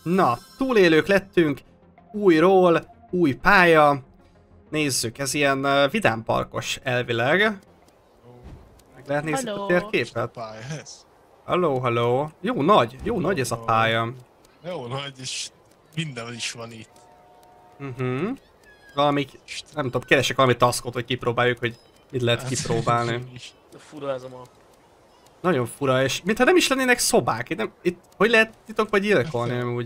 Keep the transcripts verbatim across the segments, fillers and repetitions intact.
Na, túlélők lettünk, új roll, új pálya. Nézzük, ez ilyen uh, vidámparkos elvileg. Meg lehet nézni a térképet? Halló, halló. Jó nagy, jó nagy ez a pálya. Jó nagy, és mindenhol is van itt. Mhm. Uh-huh. Valami, nem tudom, keresek valami taskot, hogy kipróbáljuk, hogy mit lehet kipróbálni. Fura ez a map. Nagyon fura, és mintha nem is lennének szobák. Itt, nem, itt hogy lehet titokba gyilkolni amúgy?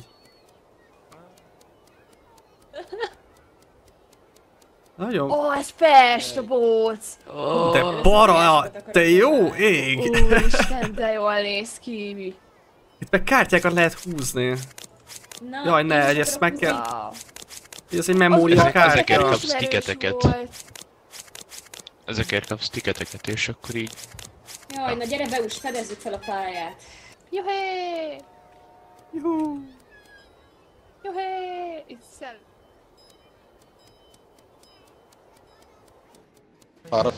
Nagyon... Ó, oh, ez Pest a bóc! Oh. De para, te jó ég! Úristen, de jól néz ki. Itt meg kártyákat lehet húzni. Na, Jaj, ne, hogy ezt meg kell... Ez egy memória kártya. Ezekért kapsz tiketeket. Ezekért kapsz tiketeket, és akkor így... Jaj, na gyere be, úgy fedezzük fel a pályát. Juhé! Juhú! Juhé! Itt szel... Arra.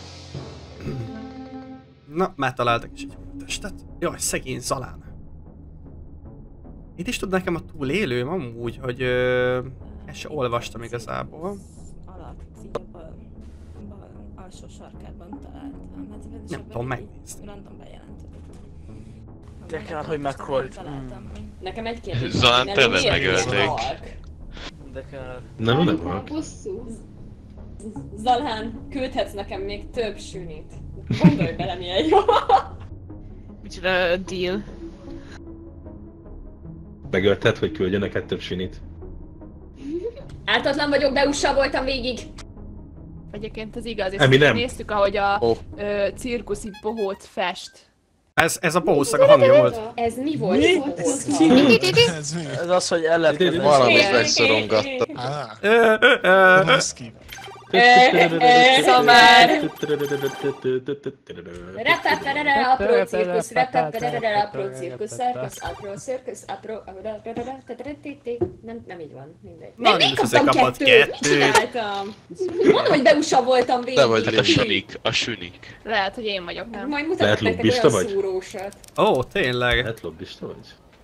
Na, már találtak is egy testet. Jaj, szegény Zalán. Itt is tud nekem a túlélőm amúgy, hogy ö, ezt se olvastam igazából. Alatt, bal, bal alsó sarkában találtam. Nem tudom megnézni. Random bejelentődött. De kell, hogy meghalt. Nekem egy kérdés. Zalán tényleg megölték. De kell. Nem, nem van. Bosszú. Zalán, küldhetsz nekem még több sünit. Gondolj bele, milyen jó. Micsoda deal. Megölted, hogy küldjön neked több sinit? Ártatlan vagyok, beussa voltam végig. Egyébként az igaz, és Eminem. néztük, ahogy a Oh. ö, cirkuszi bohóc fest. Ez, ez a bohószak a hangja volt. Ez mi volt? Mi? Ez Ez mi? Ez az, hogy el lehet kezdeni. Valamit megszorongatta. Á, Ö, ö, ö, ö. husky. Szamár! Repepperere, apró cirkusz, repepperere, apró cirkusz, szerkusz, apró cirkusz, apró... Nem, nem így van, mindegy. Na, Még nincs azért kaptam kapott kettőt, mit kettőt. csináltam? Mondd, hogy beussa voltam végig. Te vagy Hát a sünik, a sünik. Lehet, hogy én vagyok, nem? Majd Lehet mutatok neked lobbista olyan vagy? szúrósat. Ó, tényleg. Hát lobbista vagy?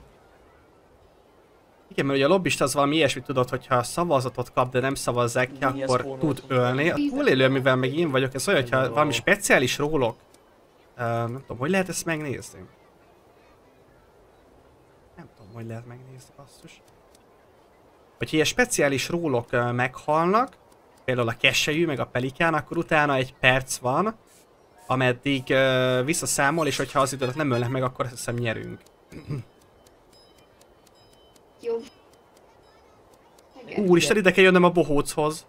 Igen, mert ugye a lobbista az valami ilyesmit tudod, hogyha szavazatot kap, de nem szavazzák ki, Mi, akkor ez tud ölni. A túlélő, mivel meg én vagyok, ez olyan, hogyha valami speciális rólok. Uh, nem tudom, hogy lehet ezt megnézni? Nem tudom, hogy lehet megnézni, basszus. Hogyha ilyen speciális rólok uh, meghalnak, például a keselyű, meg a pelikán, akkor utána egy perc van, ameddig uh, visszaszámol, és hogyha az időt nem ölnek meg, akkor azt hiszem nyerünk. Jó. Úristen, ide kell jönnöm a bohóchoz.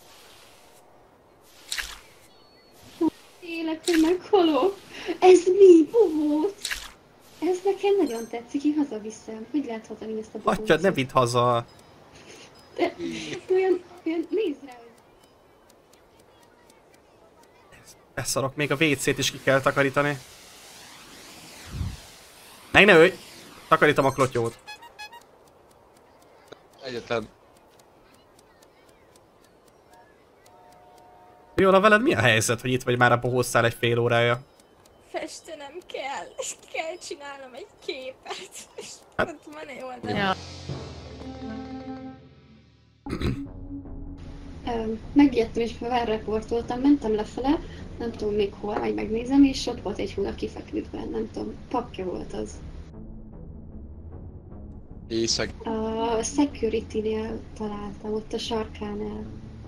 Élek, hogy meghalok. Ez mi? Bohóc? Ez nekem nagyon tetszik, én hazaviszem. Hogy lehet hazavinni ezt a bohócot? Hagyjad, ne vidd haza. De olyan, olyan, nézd rá. Beszarok, még a vé cét is ki kell takarítani. Meg ne ölj! Takarítom a klotyót. Egyetlen. Viola, veled mi a helyzet, hogy itt vagy már a bohózzál egy fél órája? Festenem kell, és kell csinálnom egy képet. És Hát- ott van egy oldal. Ja. Ö, Megijedtem és felreportoltam, mentem lefele, nem tudom még hol, majd megnézem, és ott volt egy hulla kifeküdve, nem tudom, papja volt az. Éjszak. A security-nél találtam, ott a sarkánál.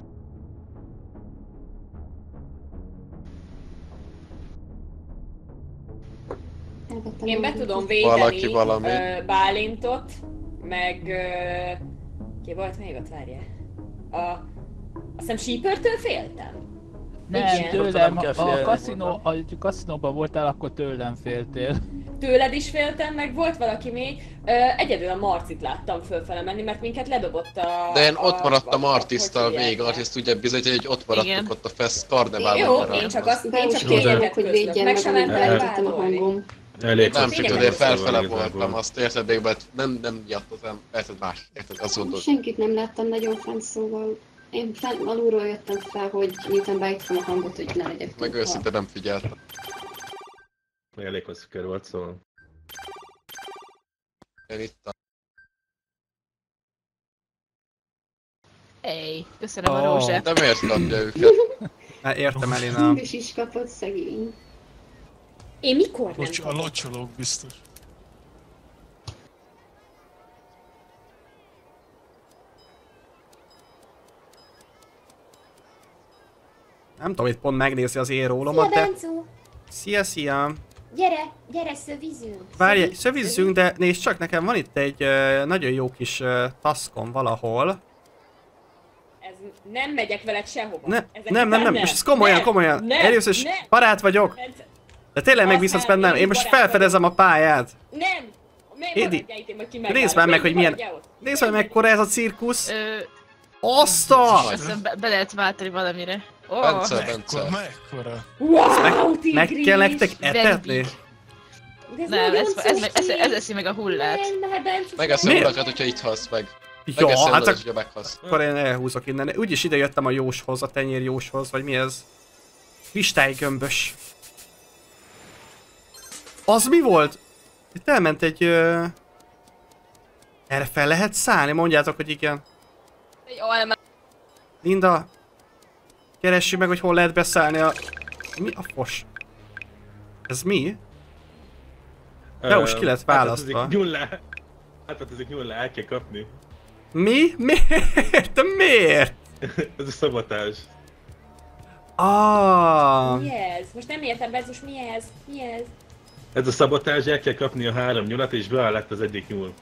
Elvettem Én be a- tudom Valaki védeni valami. ö, Bálintot, meg... Ö, ki volt még ott, várjál? A... Azt hiszem Sheepertől féltem? Nem, Igen. tőlem, Nem kell a félni. kaszinó, a kaszinóban voltál, akkor tőlem féltél. Tőled is féltem, meg volt valaki még. Ö, egyedül a Marcit láttam fölfele menni, mert minket ledobott a... De én ott maradtam a- Artisztal hogy végig, hívják? Artiszt ugye bizony, hogy ott maradtunk Igen. ott a fest karneválban. Jó, maradtam. én csak azt, én csak Beustam, tényeket hogy közlök, védjen meg meg, sem amit mentem beállítottam a vádolni. hangom. Nem Elég csak Tényleg azért nem felfele szóval voltam, igazából. azt érted, de mert nem, nem miatt, hanem érted más, érted, azt gondolod. Senkit nem láttam nagyon fent, szóval én fenn, alulról jöttem fel, hogy miután beállítottam a hangot, hogy ne legyek Meg túl őszinte nem figyeltem. Meg elég hosszú kör volt, szóval. Én itt Ej, köszönöm a Ó. rózsát. De miért adja őket? Hát értem, Elina. Hús is kapott szegény. Én mikor nem Locs- a kapok? locsolók biztos. Nem tudom, itt pont megnézi az én Szia, rólomat, de... Bencó! Szia, szia! Gyere, gyere, szövizünk! Várj, szövizzünk, de nézd csak, nekem van itt egy uh, nagyon jó kis uh, taszkom valahol. Ez nem megyek veled sehova. Ne, Ezek nem, nem, nem, után most ez komolyan, Nem, komolyan. nem, Először is nem. barát vagyok. Bence, De tényleg Azt megbízhatsz nem, bennem, én én most barát felfedezem a pályát. Nem! Miért Édi, maradjál itt, én majd ki Nézd már meg, hogy milyen... Nézd már mekkora ez a cirkusz. Ö, Azt a... azt hiszem be, be lehet váltani valamire. Ó, Bence, Mekkora, Bence. mekkora? Wow, tigris! Meg kell nektek etetni? Vegbig. De ez Nem, nagyon ez, ez, meg, ez, cuki. ez eszi meg a hullát. Nem, hát Bence, Megeszem Miért? urakat, hogyha itt halsz meg. Ja, Megeszem hát urakat, ak- hogyha meghalsz. akkor én elhúzok innen. Úgyis ide jöttem a jóshoz, a tenyér jóshoz, vagy mi ez? Kristálygömbös. Az mi volt? Itt elment egy... Ö... Erre fel lehet szállni? Mondjátok, hogy igen. Egy almá. Linda, keressük meg, hogy hol lehet beszállni a... Mi a fos? Ez mi? Beus ki lett választva. Nyullá! Hát ezek nyullá, el kell kapni. Mi? Miért? De miért? Ez a szabotás. Ah, mi ez? Most nem értem, Bence, most mi ez? Mi ez? Ez a szabotás, el kell kapni a három nyulat, és beáll lett az egyik nyúl.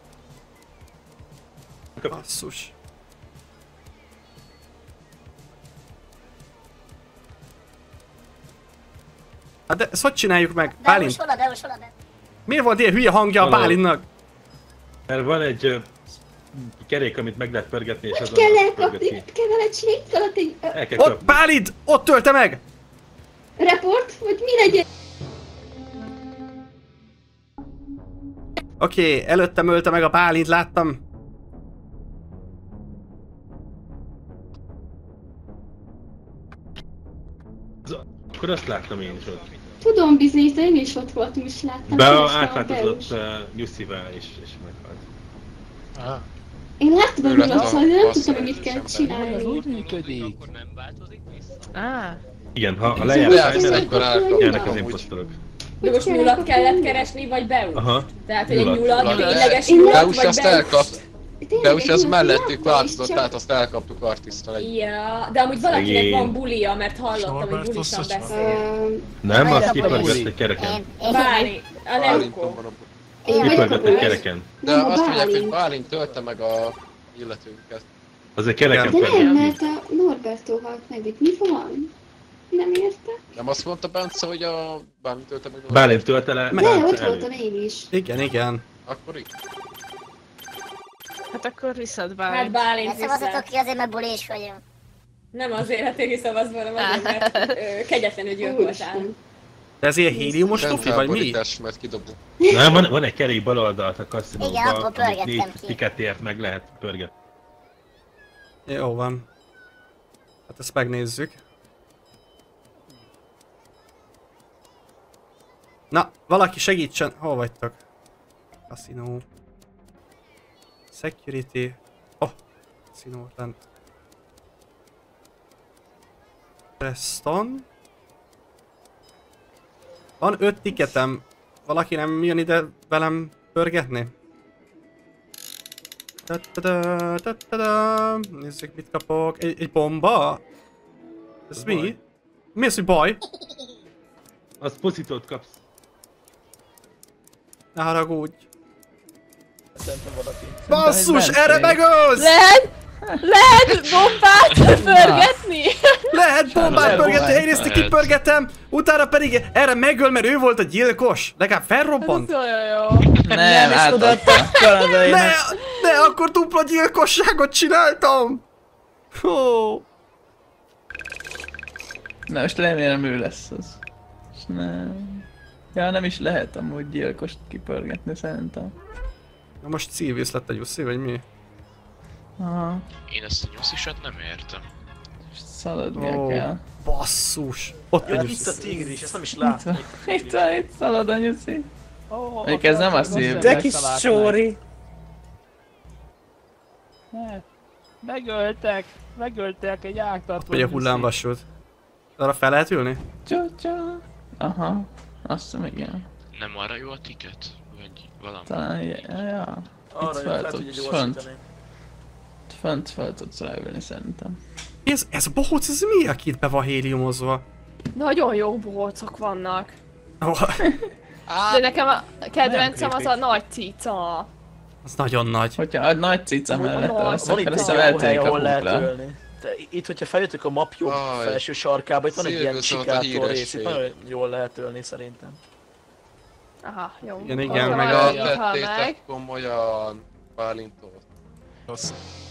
basszus. Hát de ezt hogy csináljuk meg? Bálint? hol a Beus, hol a Beus? Miért volt ilyen hülye hangja a Valahol. Bálintnak? Mert van egy ö, kerék, amit meg lehet pörgetni, és Hogy azon kell elkapni? pörgetni. Mit kell vele csinálni? Itt alatt egy ö, El kell Ott, kapni. Bálint! Ott tölte meg! report? Vagy mi legyen? Oké, okay, előttem ölte meg a Bálint, láttam. Akkor azt láttam én is ott. Tudom bizonyítani, én is ott voltam, és láttam. Be kerestem a átváltozott Beus. uh, Nyuszivel, és, és meghalt. Ah, Én láttam a Ő lett nyulat, a szóval nem bassz tudtam, hogy mit kell ember. Ez csinálni. úgy működik. Á, Igen, ha a Lejárt, lejárás Szóval mellett egykor elkaptam jönnek az amúgy. imposztorok. De most nyulat kellett keresni, vagy Beus? Aha. Tehát, hogy egy Nyulat. nyulat, Nyulat. tényleges Én nyulat, Beus vagy azt Beus? elkapt. Tényleg, Beus egy az nyulat mellettük láttam, és változott, csak- tehát azt elkaptuk artisztal egy... Ja, de amúgy valakinek Szegény. van bulia, mert hallottam, hogy Sorbert bulisan összecsap. beszél. Ö, Nem, azt Majd a kipörgött buli. egy kereken. Én, én, Bálint, a Bálinton Neukó. van a... Én vagyok a Kipörgött egy Beus. kereken. De Nem, a azt mondják, hogy Bálint. Bálint tölte meg a illetőnket. Az egy kereken De nem, pörgött. mert a Norberto halt meg, itt mi van? Nem érte? Nem azt mondta Bence, hogy a Bálint tölte meg a... Bálint tölte le, De Bálint ott elő. voltam én is. Igen, igen. Akkor így. hát akkor viszont Hát Bálint. Bálint ne szavazatok vissza. ki azért, mert buli is vagyunk. Nem azért, hát én szavazz volna, azért, mert ö, kegyetlenül gyilkoltál. Úristen. De ez ilyen héliumos Bent tufi, vagy mi? felborítás, mert kidobó. Nem, van, van egy kerék bal oldalt a Igen, kaszinóban, abból amit pörgettem négy ki. tiketért meg lehet pörgetni. Jó van. Hát ezt megnézzük. Na, valaki segítsen. Hol vagytok? Casino. Security. Oh, Casino lent. Preston. Van öt tiketem. Valaki nem jön ide velem pörgetni? Ta-ta-da, ta-ta-da. Nézzük, mit kapok. Egy, egy bomba? Ez Ez mi? baj. Mi az, hogy baj? Az pozitót kapsz. Ne haragudj. Szerintem valaki. Basszus, Bence. erre megölsz! Lehet, lehet bombát pörgetni? Lehet bombát Lehet pörgetni, bombát. egyrészt Lehet. kipörgetem, utána pedig erre megöl, mert ő volt a gyilkos. Legalább Ez felrobbant. olyan jó. Nem, és átadta. odaadta kanadainak. Ne, ne, akkor dupla gyilkosságot csináltam. Hó. Na most remélem ő lesz az. És nem. Ja, nem is lehet amúgy gyilkost kipörgetni szerintem. Na most Szilvius lett a Jussi, vagy mi? Aha, Én ezt a nyuszisat nem értem. és szaladnia Ó, kell. basszus. Ott Ja, a itt a Jussi. tigris, ezt nem is Itt láttam. van, itt van, itt szalad a nyuszi. Oh, Még ez nem a szív. De kis sóri. Hát, Megöltek! Megöltek egy ártatlan. Vagy a hullámvasút. Arra fel lehet ülni? Csa-csa. Aha. Azt hiszem igen. Nem arra jó a ticket? Vagy valami? Talán ja, ja. Arra Itt jött, fel lehet, hogy tudsz, egy fönt. gyorsítani. Fönt fel tudsz ráülni szerintem. Ez, ez a bohóc, ez mi, aki itt be van héliumozva? Nagyon jó bohócok vannak. Oh, De nekem a kedvencem az a nagy cica. az nagyon nagy. Hogyha a nagy cica mellett Van ölsz, Van akkor itt azt egy hiszem jó hely, eltűnik a ahol lehet kukla. ölni. De itt, hogyha feljöttük a map jobb Aj, felső sarkába, itt van egy ilyen Szilvio szólt a csikától rész, itt híresség. nagyon jól lehet ölni szerintem. Aha, jó. Igen, igen, Akkor meg van, a- aki hal meg. Tettétek komolyan Bálintot. Rossz.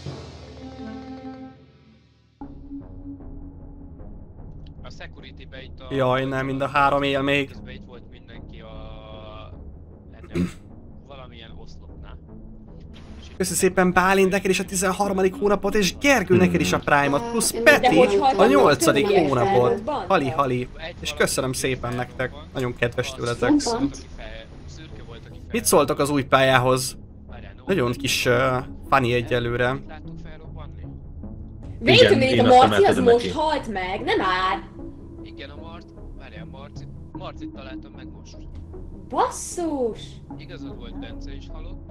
A security-be itt a... Jaj, nem, mind a három él még. Közben itt volt mindenki a... ennél valamilyen oszlopnál. És itt Köszi szépen Bálint, neked is a tizenharmadik hónapot, és Gergő neked is a Prime-ot, plusz De Peti hogy haltak a nyolcadik többiek hónapot. felnőttban? Hali, hali. egy És valami köszönöm szépen nektek, nagyon kedves tőletek. Pont, Szürke pont. volt, aki fel- szürke volt, aki fel- Mit szóltok az új pályához? Várjál, no, Nagyon kis uh, funny egyelőre. mit láttuk felrobbanni? Wait a minute, én a azt Marci az emelkedem most neki. halt meg, nem áll! Igen, a Marci... Várjál, Marcit... Marcit találtam meg most. Basszus! Igazad volt, Bence is halott.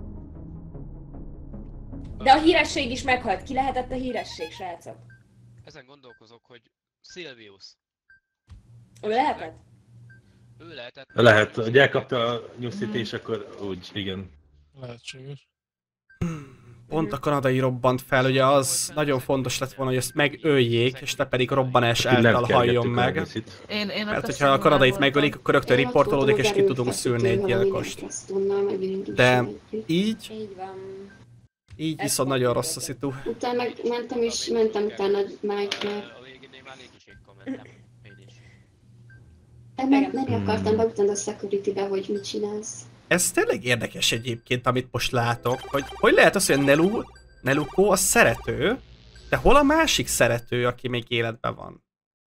De a híresség is meghalt. Ki lehetett a híresség, srácok? Ezen gondolkozok, hogy Silvius. Ő lehetett? Ő lehetett... Lehet, hogy elkapta a nyuszit és akkor úgy, igen. Lehetséges. Pont a kanadai robbant fel, ugye az nagyon fontos lett volna, hogy ezt megöljék, és te pedig robbanás Akkor nem által halljon kergettük a meg. nyuszit. Én, én Mert hogyha a kanadait megölik, akkor rögtön Én ott riportolódik, és voltam ki az tudunk szűrni egy erőfeszítővel, gyilkost. aminek Krasztonnal megindultunk De együtt. így, Így van. így viszont nagyon rossz a szitu. Utána meg mentem is, mentem utána Mike-nek. A végén már légisékkal mentem. Én is. Meg menni akartam be utána a security-be, hogy mit csinálsz. Ez tényleg érdekes egyébként, amit most látok, hogy hogy lehet az, hogy a Nelu, Neluko a szerető, de hol a másik szerető, aki még életben van?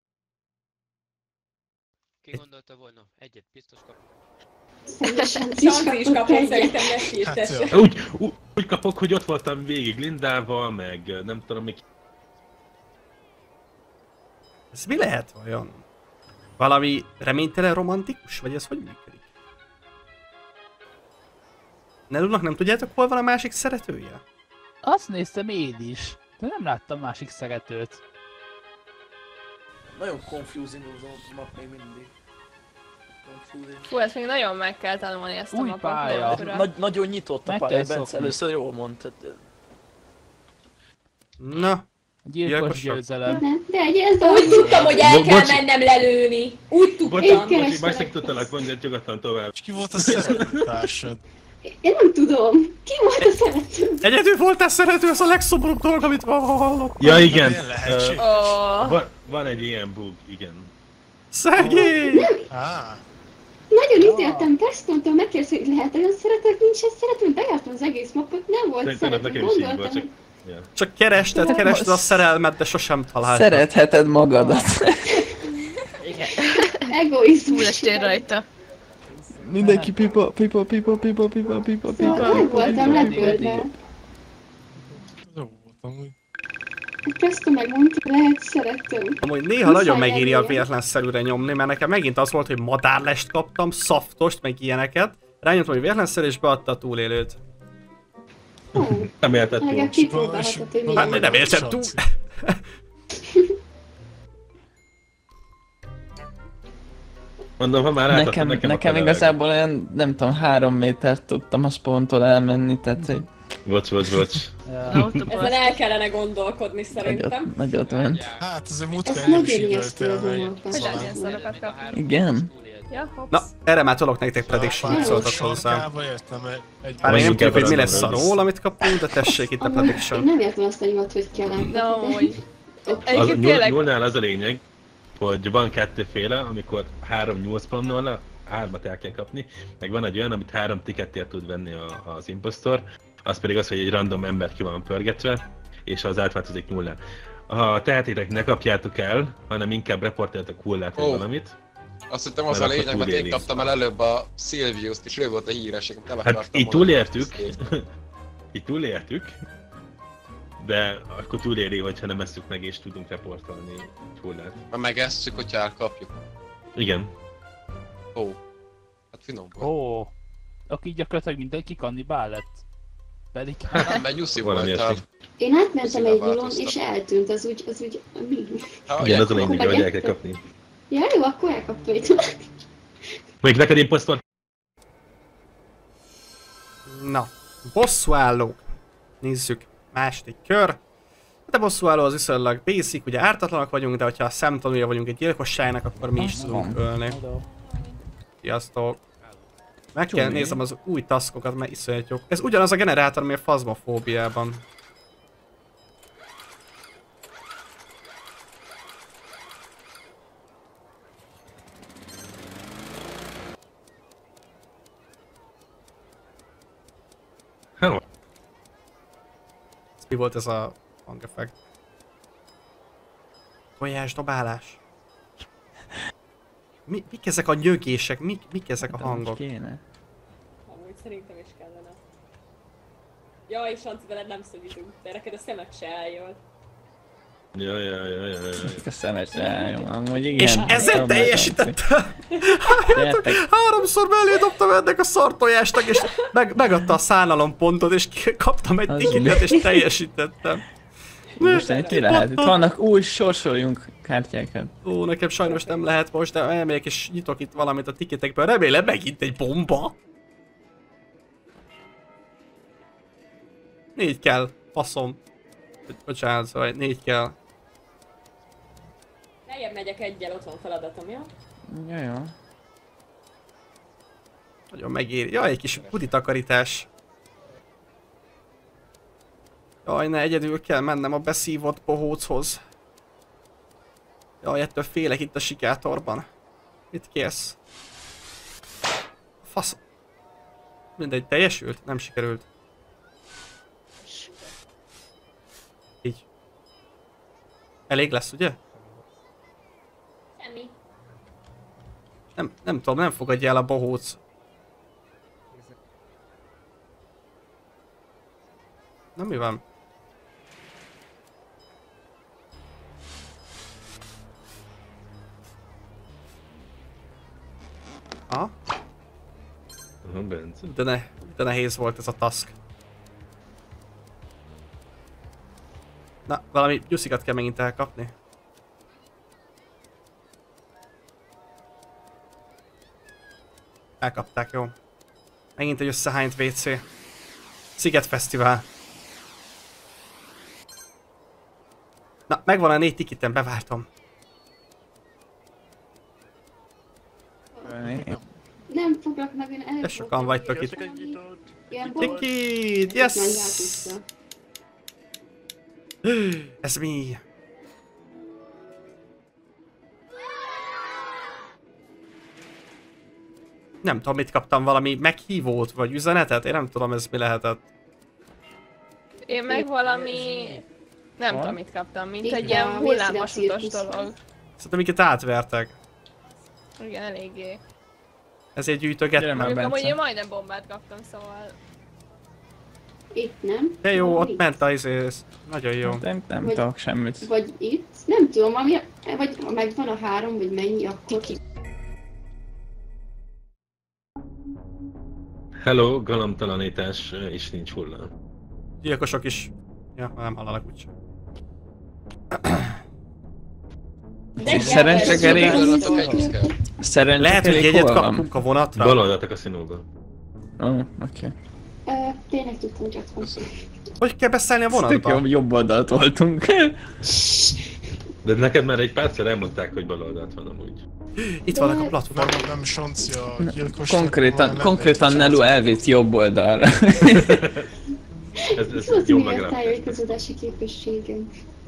Ki gondolta volna? Egyet biztos kap. Szerintem Santi is kapott, egyet. szerintem ne sírtesse. Úgy, úgy, úgy kapok, hogy ott voltam végig Lindával, meg nem tudom még... Ez mi lehet vajon? Valami reménytelen romantikus? Vagy ez hogy működik? Nelunak nem tudjátok, hol van a másik szeretője? Azt néztem én is, de nem láttam másik szeretőt. Nagyon confusing az a map még mindig. Confusing. Fú, ezt még nagyon meg kell tanulni ezt a Új mapot. pálya. dolgokra. Nagy, nagyon nyitott a Meg pálya, kell Bence szokni. először jól mondtad. Na, Gyilkos Gyilkosok. győzelem. Nem, de egy ez Úgy tudtam, hogy el Bo- kell bocs. mennem lelőni. Úgy tudtam. Bocs, Én bocs, kerestelek. más meg tudtalak mondani, nyugodtan tovább. És ki volt a szeretőtársad? Én nem tudom. Ki volt a szerető? egyedül voltál szerető, ez a legszomorúbb dolog, amit valaha hallottam. Ja igen, Milyen lehetség? ö, Ó, van, van egy ilyen bug, igen. Szegény! Á, Nagyon ítéltem Gastontól, megkérdezte, hogy lehet olyan szeretők, nincs egy szerető, bejártam az egész mapot, nem volt Szerintem szerető, nekem is így volt, gondoltam, csak... hogy Ja. Csak kerested, kerested a szerelmet, de sosem találtad. Szeretheted magadat. egoizmus. túlestél rajta. Mindenki pipa, pipa, pipa, pipa, pipa, pipa, pipa, Szóval meg voltam lepődve. jó voltam úgy. Kraszton megmondta, lehet szeretőm. Amúgy néha Muszáj nagyon megéri a lennie. véletlenszerűre nyomni, mert nekem megint az volt, hogy madárlest kaptam, szaftost, meg ilyeneket. Rányomtam, hogy véletlenszerű, és beadta a túlélőt. Ó, Nem élted túl. legalább kipróbálhatod, hogy Hát milyen. nem értem túl. Mondom, ha már átadtad Nekem, nekem, nekem akkor igazából olyan, nem tudom, három métert tudtam a spawntól elmenni, tehát hogy Bocs, bocs, bocs. Ezen el kellene gondolkodni szerintem. nagyot, nagyot ment. Hát azért múlt Ez kell nem is nagyon ijesztő időltél az meg. a Hogy lehet ilyen Szóval- szerepet kapni? Igen? Ja, hopsz. Na, erre már tolok nektek prediction, mit szóltak hozzá. Sarkába értem, egy- egy... Bár én nem Inkább tudjuk, hogy mi random lesz a lesz. ról, amit kapunk, de tessék itt a Amúgy Én prediction. nem értem azt a nyomat, hogy kell De amúgy. Az, Egyébként nyúl, tényleg... nyúlnál az a lényeg, hogy van kettőféle, amikor három nyúl spawnolna, hármat el kell kapni, meg van egy olyan, amit három tikettért tud venni a, az impostor, az pedig az, hogy egy random ember ki van pörgetve, és az átváltozik nullán. Ha tehetitek, ne kapjátok el, hanem inkább reportáltok hullát vagy Ó. valamit. Azt hittem az Mert a akkor lényeg, mert én túlélni. kaptam el előbb a Silvius-t, és ő volt a híres, nem Hát akartam így mondani. túlértük, így túlértük, De akkor túléri, hogyha nem esszük meg és tudunk reportolni hullát. Ha megesszük, hogyha elkapjuk. Igen. Ó. Hát finom volt. Ó. Aki gyakorlatilag mindenki kannibál lett. Pedig Nem, mert nyuszi Valami voltál. ilyesmi. Én átmentem egy nyulon, változtat. és eltűnt, az úgy, az úgy, mi? Igen, az a lényeg, Akkor hogy el kell megette. kapni. Ja, jó, akkor elkaptam egy. Még neked imposztor? Na, bosszúállók. Nézzük, második kör. Hát a bosszúálló az viszonylag basic, ugye ártatlanak vagyunk, de hogyha szemtanúja vagyunk egy gyilkosságnak, akkor mi is tudunk ölni. Sziasztok. Meg kell Csumi. nézem az új taskokat, mert iszonyat jók. Ez ugyanaz a generátor, ami a Phasmophobia-ban. Hello. Mi volt ez a hangeffekt? Tojás dobálás. Mi, mik ezek a nyögések? Mik, mik ezek a hangok? Kéne. Amúgy szerintem is kellene. Jaj, Sanci, veled nem szövítünk, de neked a szemed se álljon. Ja, ja, ja, ja, ja. A szemet rájom, amúgy igen. És ezzel Jobb teljesítette! Gyertek. Háromszor mellé dobtam ennek a szartojásnak, és meg, megadta a szánalom pontot, és ki- kaptam egy Az tikitet, mi? és teljesítettem. Most itt mi lehet? Itt vannak új sorsoljunk kártyákat. Ó, nekem sajnos nem lehet most, de elmegyek és nyitok itt valamit a tiketekből. Remélem megint egy bomba. Négy kell, faszom. Bocsánat, szóval négy kell. Lejjebb megyek egyel, ott van feladatom, jó? Ja, jó. Nagyon megéri. Jaj, egy kis budi takarítás. Jaj, ne, egyedül kell mennem a beszívott bohóchoz. Jaj, ettől félek itt a sikátorban. Mit kérsz? Fasz... Mindegy, teljesült? Nem sikerült. Így. Elég lesz, ugye? Semmi. Nem, nem tudom, nem fogadja el a bohóc. Na mi van? Ha? Aha, Bence. De, ne, de nehéz volt ez a task. Na, valami gyuszikat kell megint elkapni. Elkapták, jó. Megint egy összehányt vé cé. Sziget Fesztivál. Na, megvan a négy tikitem, bevártam. Nem foglak meg, én előbb De sokan vagytok itt. Ilyen bol- Tikit, Menj át yes! vissza. Ez mi? Nem tudom, mit kaptam, valami meghívót vagy üzenetet? Én nem tudom, ez mi lehetett. Én meg valami... Nem Van? tudom, mit kaptam, mint Itt egy a ilyen Vészide hullámvasutas cirkusz. dolog. Szerintem minket átvertek. Igen, eléggé. Ezért Gyere gyűjtögettem. már. Mondjuk amúgy Bence. én majdnem bombát kaptam, szóval... Itt nem? De jó, ott Itt. ment a izé, nagyon jó. Nem, nem Vagy- tudok semmit. Vagy itt? Nem tudom, ami, vagy ha megvan a három, vagy mennyi, akkor ki. Hello, galamtalanítás eh, is nincs hullám. Gyilkosok is. Ja, nem hallanak úgyse. De Szerencsekerék. Gondolatok egész kell. Szerencsekerék Lehet, hogy jegyet hol van? kapunk a vonatra? Bal oldalt a kaszinóba. Ó, oh, oké. Ö, tényleg tudtam, hogy ott van. Hogy kell beszélni a Tök vonatba? jobb, jobb oldalt voltunk. De neked már egy párszor elmondták, hogy bal oldalt van amúgy. Itt vannak a platform. Nem, nem Sanci a gyilkos. Konkrétan, konkrétan Nelu elvitt jobb oldalra. Ez, ez Ez jó mi a meglátás. tájékozódási képességem?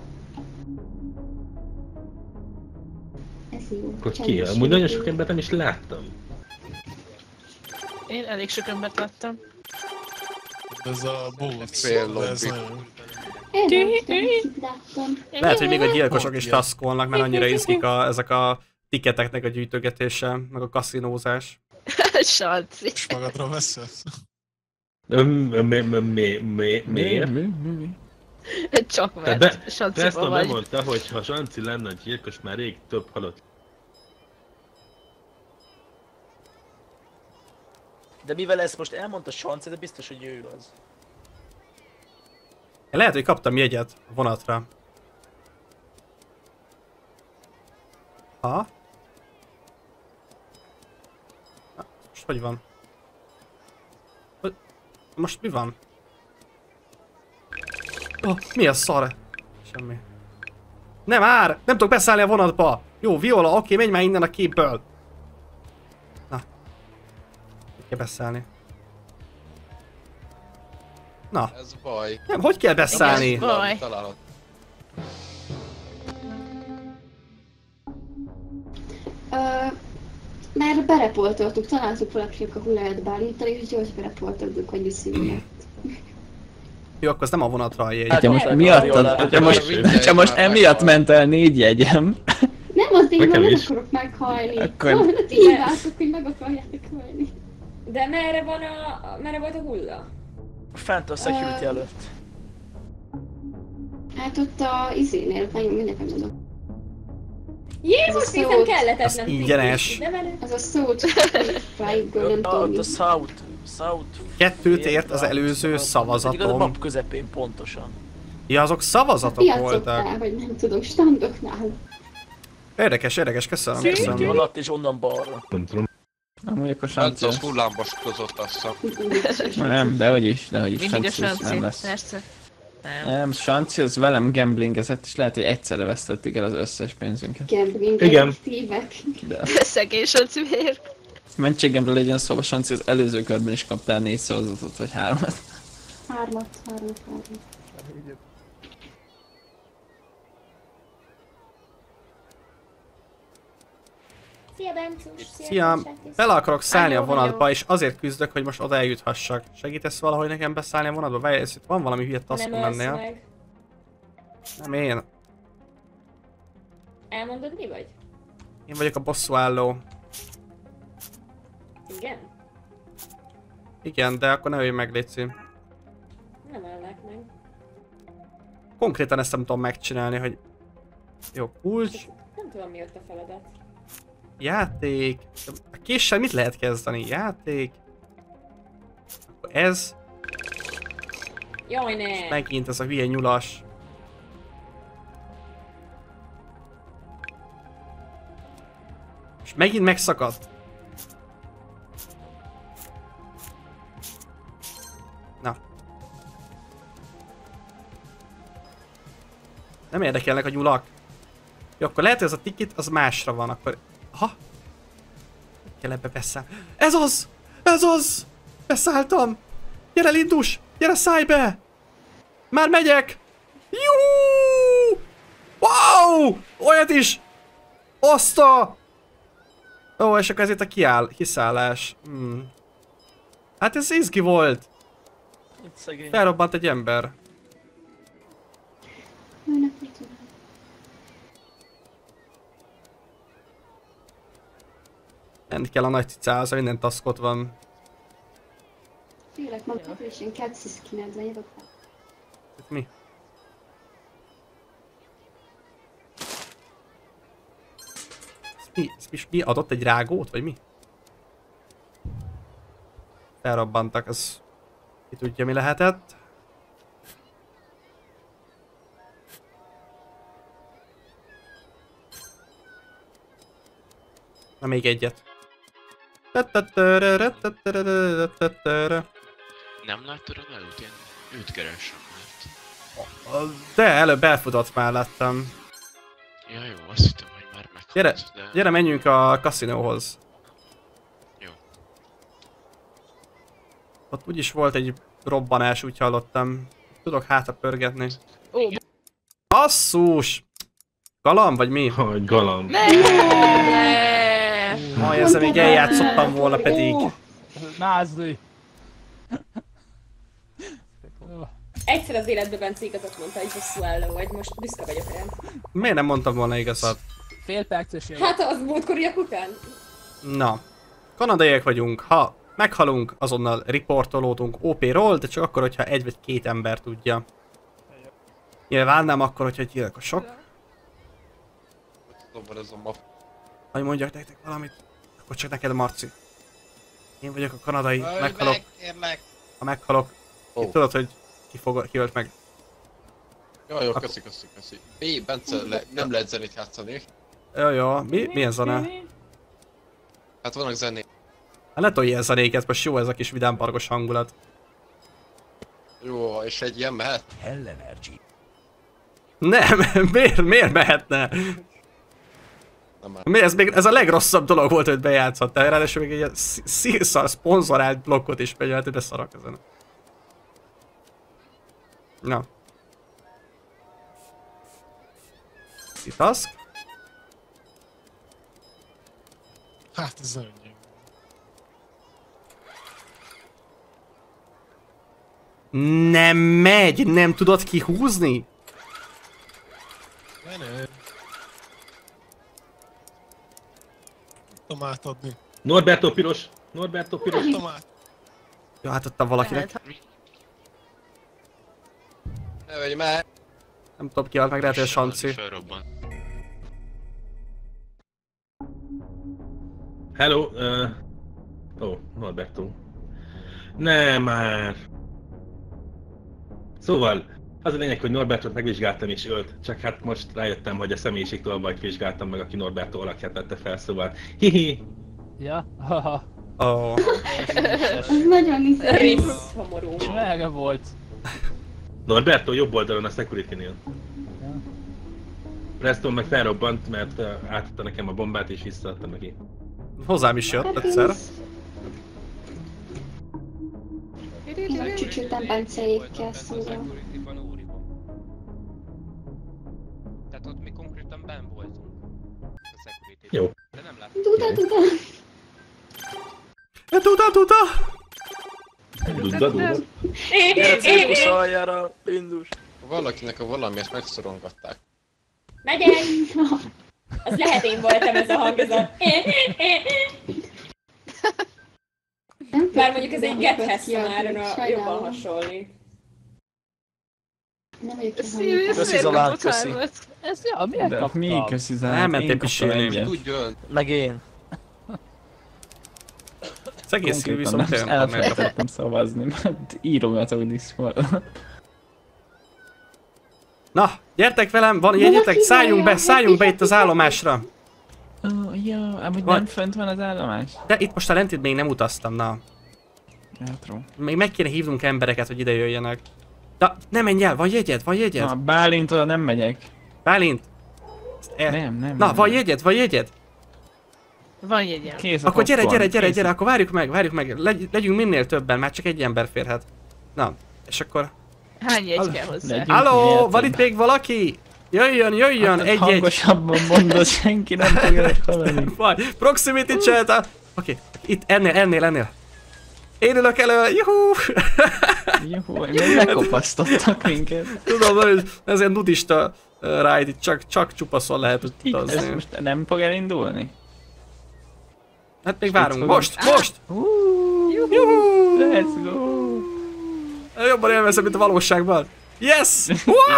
Ez jó. Akkor ki? Csendesség. Amúgy nagyon sok embert nem is láttam. Én elég sok embert láttam. Ez a bóc. Fél de ez lobby. nagyon... Én nem, nem itt láttam. Lehet, hogy még a gyilkosok is Ott taskolnak, mert annyira izgik a, ezek a tiketeknek a gyűjtögetése, meg a kaszinózás. Sanci. És magadra veszed? Mi, mi, mi, mi, Mi? miért? Mi? Mi? Mi? Csak Tehát mert be, Sanciba Preston vagy. bemondta, hogy ha Sanci lenne a gyilkos, már rég több halott. De mivel ezt most elmondta Sanci, de biztos, hogy ő az. Lehet, hogy kaptam jegyet a vonatra. Ha? Na, most hogy van? Hogy... Most mi van? Oh, mi a szar? Semmi. Nem már! Nem tudok beszállni a vonatba! Jó, Viola, oké, menj már innen a képből! Na. Hogy kell beszállni? Na. Ez baj. Nem, hogy kell beszállni? Ez baj. Találod. Ö, Már berepoltoltuk, találtuk valakinek a hulláját Bálinttal, és gyors berepoltoltuk, hogy visszajönnek. Jó, akkor ez nem a vonatra a jegy. Ha most miattad, ha most, ha most emiatt ment el négy jegyem. Nem, az én Nekem nem is. akarok meghalni. Akkor- Akkor... Szóval ti hibátok, hogy meg akarjátok halni. De merre van a... a- merre volt a hulla? Fent a security Ö, előtt. Hát ott a izénél, nagyon mindjárt megmondom. Jézus, Ez a nekem szót- kelletetlen az tikis, ingyenes. de menő. Az a szót, fájgól nem Ott tudom a mi. South. South. Kettőt ért az előző Igaz, a szavazatom. map közepén pontosan. Ja, azok szavazatok voltak. Piacoknál, vagy nem tudom, standoknál. Érdekes, érdekes, köszönöm, Security köszönöm. alatt és onnan balra. Nem tudom. Amúgy akkor Sanci Sanci. az hullámboskozott, azt hiszem. Nem, dehogy is, dehogy is. Mindig a Sanci az nem Sanci, lesz. persze. Nem. Nem, Sanci az velem gamblingezett, és lehet, hogy egyszerre vesztettük el az összes pénzünket. Gambling, Igen. tívek. De Szegény Sanci miért? mentségemre legyen szó, a Sanci az előző körben is kaptál négy szavazatot, vagy háromat. Hármat, hármat, hármat. Szia, Bencus! Szia, bele akarok szállni a Hello, vonatba, hello. és azért küzdök, hogy most oda eljuthassak. Segítesz valahogy nekem beszállni a vonatba? Várj, ez itt van valami hülye Nem taszkom ölsz ennél. meg. Nem én. Elmondod, mi vagy? Én vagyok a bosszúálló. Igen? Igen, de akkor ne ölj meg, léci. Nem öllek meg. Konkrétan ezt nem tudom megcsinálni, hogy... Jó, kulcs, Nem tudom, mi ott a feladat. játék... A késsel mit lehet kezdeni? Játék... Akkor ez... Jaj, ne! Megint ez a hülye nyulas. És megint megszakadt. Na. Nem érdekelnek a nyulak. Jó, akkor lehet, hogy ez a ticket az másra van, akkor... Aha. Hogy kell ebbe beszállni? Ez az! Ez az! Beszálltam! Gyere, Lindus! Gyere, szállj be! Már megyek! Juhú! Wow! Olyat is! Oszta! Ó, és akkor ezért a kiáll, kiszállás. Hmm. Hát ez izgi volt. Itt szegény. Felrobbant egy ember. Jönnek, mit tudom. Menni kell a nagy cicához, minden taszkot van. Félek magam, és én Katsi skinedre jövök fel. Ez mi? Ez mi? Ez mi? mi? Adott egy rágót, vagy mi? Felrobbantak, ez... Ki tudja, mi lehetett. Na, még egyet. Nem láttad a melót? Én őt keresem, mert... De előbb elfutott mellettem. Ja jó, azt hittem, hogy már meghalt, Gyere, de... gyere, menjünk a kaszinóhoz. Jó. Ott úgyis volt egy robbanás, úgy hallottam. Tudok hátra pörgetni. Ó, Basszus! Galamb, vagy mi? Hogy galamb. Majd ezzel még eljátszottam volna pedig. Názli! Egyszer az életben Bence igazat mondta, hogy bosszú álló vagy, most büszke vagyok rám. Miért nem mondtam volna igazat? Fél perces jön. Hát az múltkoriak után? Na. Kanadaiak vagyunk. Ha meghalunk, azonnal riportolódunk ó pé-ról, de csak akkor, hogyha egy vagy két ember tudja. Nyilván nem akkor, hogyha gyilkosok. Tudom, ez a map. Ha mondjak nektek valamit, akkor csak neked, Marci. Én vagyok a kanadai, meghalok. Ha meghalok, Oh. tudod, hogy ki, fog, ki ölt meg. Jó, jó, köszi, köszi, köszi. Mi, Bence, le, nem lehet zenét játszani. Jó, jó. Mi, milyen zene? Hát vannak zenék. Hát ne tolj ilyen zenéket, most jó ez a kis vidámparkos hangulat. Jó, és egy ilyen mehet? Hell Energy. Nem, miért, miért mehetne? Mi, ez, még, ez a legrosszabb dolog volt, hogy bejátszottál, ráadásul még egy ilyen szírszar szponzorált blokkot is megy, hogy beszarok ezen. Na. Task. Hát ez nagyon gyenge. Nem megy, nem tudod kihúzni? Ne, ne. Tudom átadni. Norberto piros! Norberto piros! Tudom át. Jó, átadtam valakinek. Ne vagy már. Nem tudom ki, meg lehet, hogy a Sanci. Hello, uh... Ó, oh, Norberto. Nem már. Szóval, az a lényeg, hogy Norbertot megvizsgáltam és ölt, csak hát most rájöttem, hogy a személyiségtolvajt vizsgáltam meg, aki Norberto alakját tette fel, szóval hihi. Ja, haha. Oh. Ez nagyon vicces. Szomorú. Melege volt. Norberto jobb oldalon a security-nél. Preston meg felrobbant, mert uh, átadta nekem a bombát és visszaadta neki. Hozzám is jött egyszer. Én csücsültem Benceékkel szóval. Tehát ott mi konkrétan benn voltunk. A security. Jó. De nem láttam. Duda, duda! Duda, duda! Duda, duda. Gyere cirkusz aljára, Indus! Valakinek a valamiért megszorongatták. Megyek! Az lehet én voltam ez a hang, ez a... Bár mondjuk ez egy Get Hessonára jobban hasonlít. Nem vagyok Köszi Zalán, köszi. Ez ja, miért De kaptam? mi köszi Zalán? Elmentél pisilni. Tudjon. Meg én. Az egész szív viszont olyan. Elfelejtettem szavazni, mert írogatok Discordon. Na, gyertek velem, van jegyetek, szálljunk be, szálljunk be itt az állomásra. Oh, ja, amúgy Vagy- nem fönt van az állomás? De itt most a lentét még nem utaztam, na. Játró. Még meg kéne hívnunk embereket, hogy ide jöjjenek. Na, ne menj el, van jegyed, van jegyed? Na, Bálint oda nem megyek. Bálint? El... Nem, nem. Na, nem, van nem. jegyed, van jegyed? Van jegyem. Kész a Akkor gyere, popcorn, gyere, gyere, kész. gyere, akkor várjuk meg, várjuk meg. Legy, legyünk minél többen, már csak egy ember férhet. Na, és akkor... Hány jegy kell hozzá? Legyünk Halló, minél van itt többen. még valaki? Jöjjön, jöjjön, Hát, egy-egy. hangosabban mondod, senki nem fogja hallani. Vagy, proximity chat. Oké, okay. Itt, ennél, ennél, ennél. Én ülök elő, juhú! Jó, még megkopasztottak minket. Tudom, hogy ez ilyen nudista uh, ride, itt csak, csak csupaszon lehet Ez utazni. most nem fog elindulni? Hát még várunk, most, most! Juhú! Let's go! Jobban élvezem, mint a valóságban. Yes!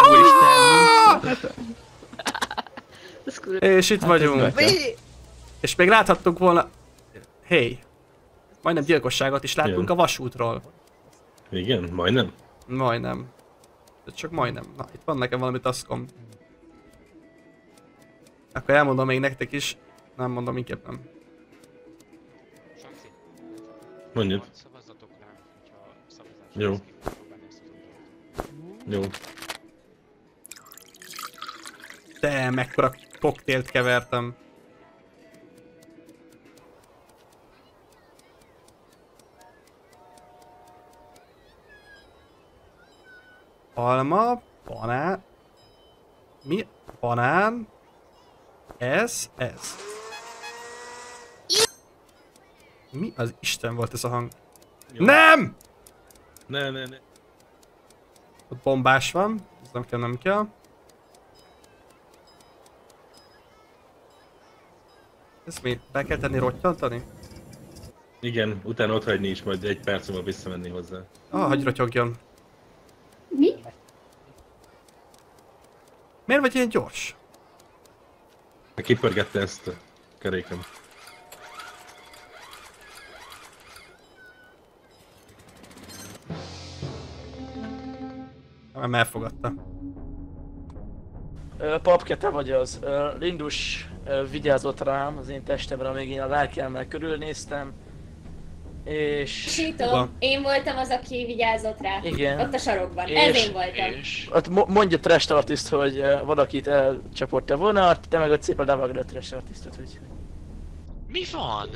És itt Hát vagyunk. ez gatya. És még láthattunk volna... Hey! Majdnem gyilkosságot is láttunk Igen. a vasútról. Igen, majdnem. Majdnem. De csak majdnem. Na, itt van nekem valami taszkom. Akkor elmondom még nektek is. Nem mondom, inkább nem. Sanci. Mondjuk. Szavazzatok rá, hogyha szavazás. Jó. lesz, próbálni ezt az Jó. De mekkora koktélt kevertem. Alma, banán... Mi? Banán... Ez, ez. Mi az Isten volt ez a hang? Jó. Nem! Ne, ne, ne. Ott bombás van, ez nem kell, nem kell. Ez mi? Be kell tenni rottyantani? Igen, utána ott hagyni is, majd egy perc múlva visszamenni hozzá. Ah, hagyj rottyogjon. Mi? Miért vagy ilyen gyors? Kipörgette ezt a keréken. Nem elfogadta. Papke, te vagy az. Ö, Lindus ö, vigyázott rám az én testemre, amíg én a lelkemmel körülnéztem. És... Sító, én voltam az, aki vigyázott rá. Igen. Ott a sarokban. És- Ez én voltam. És... Ott mo- mondja Trash Artist, hogy uh, valakit elcsapott a vonat, te meg ott szépen levagd a Trash Artistot, úgyhogy... Mi van?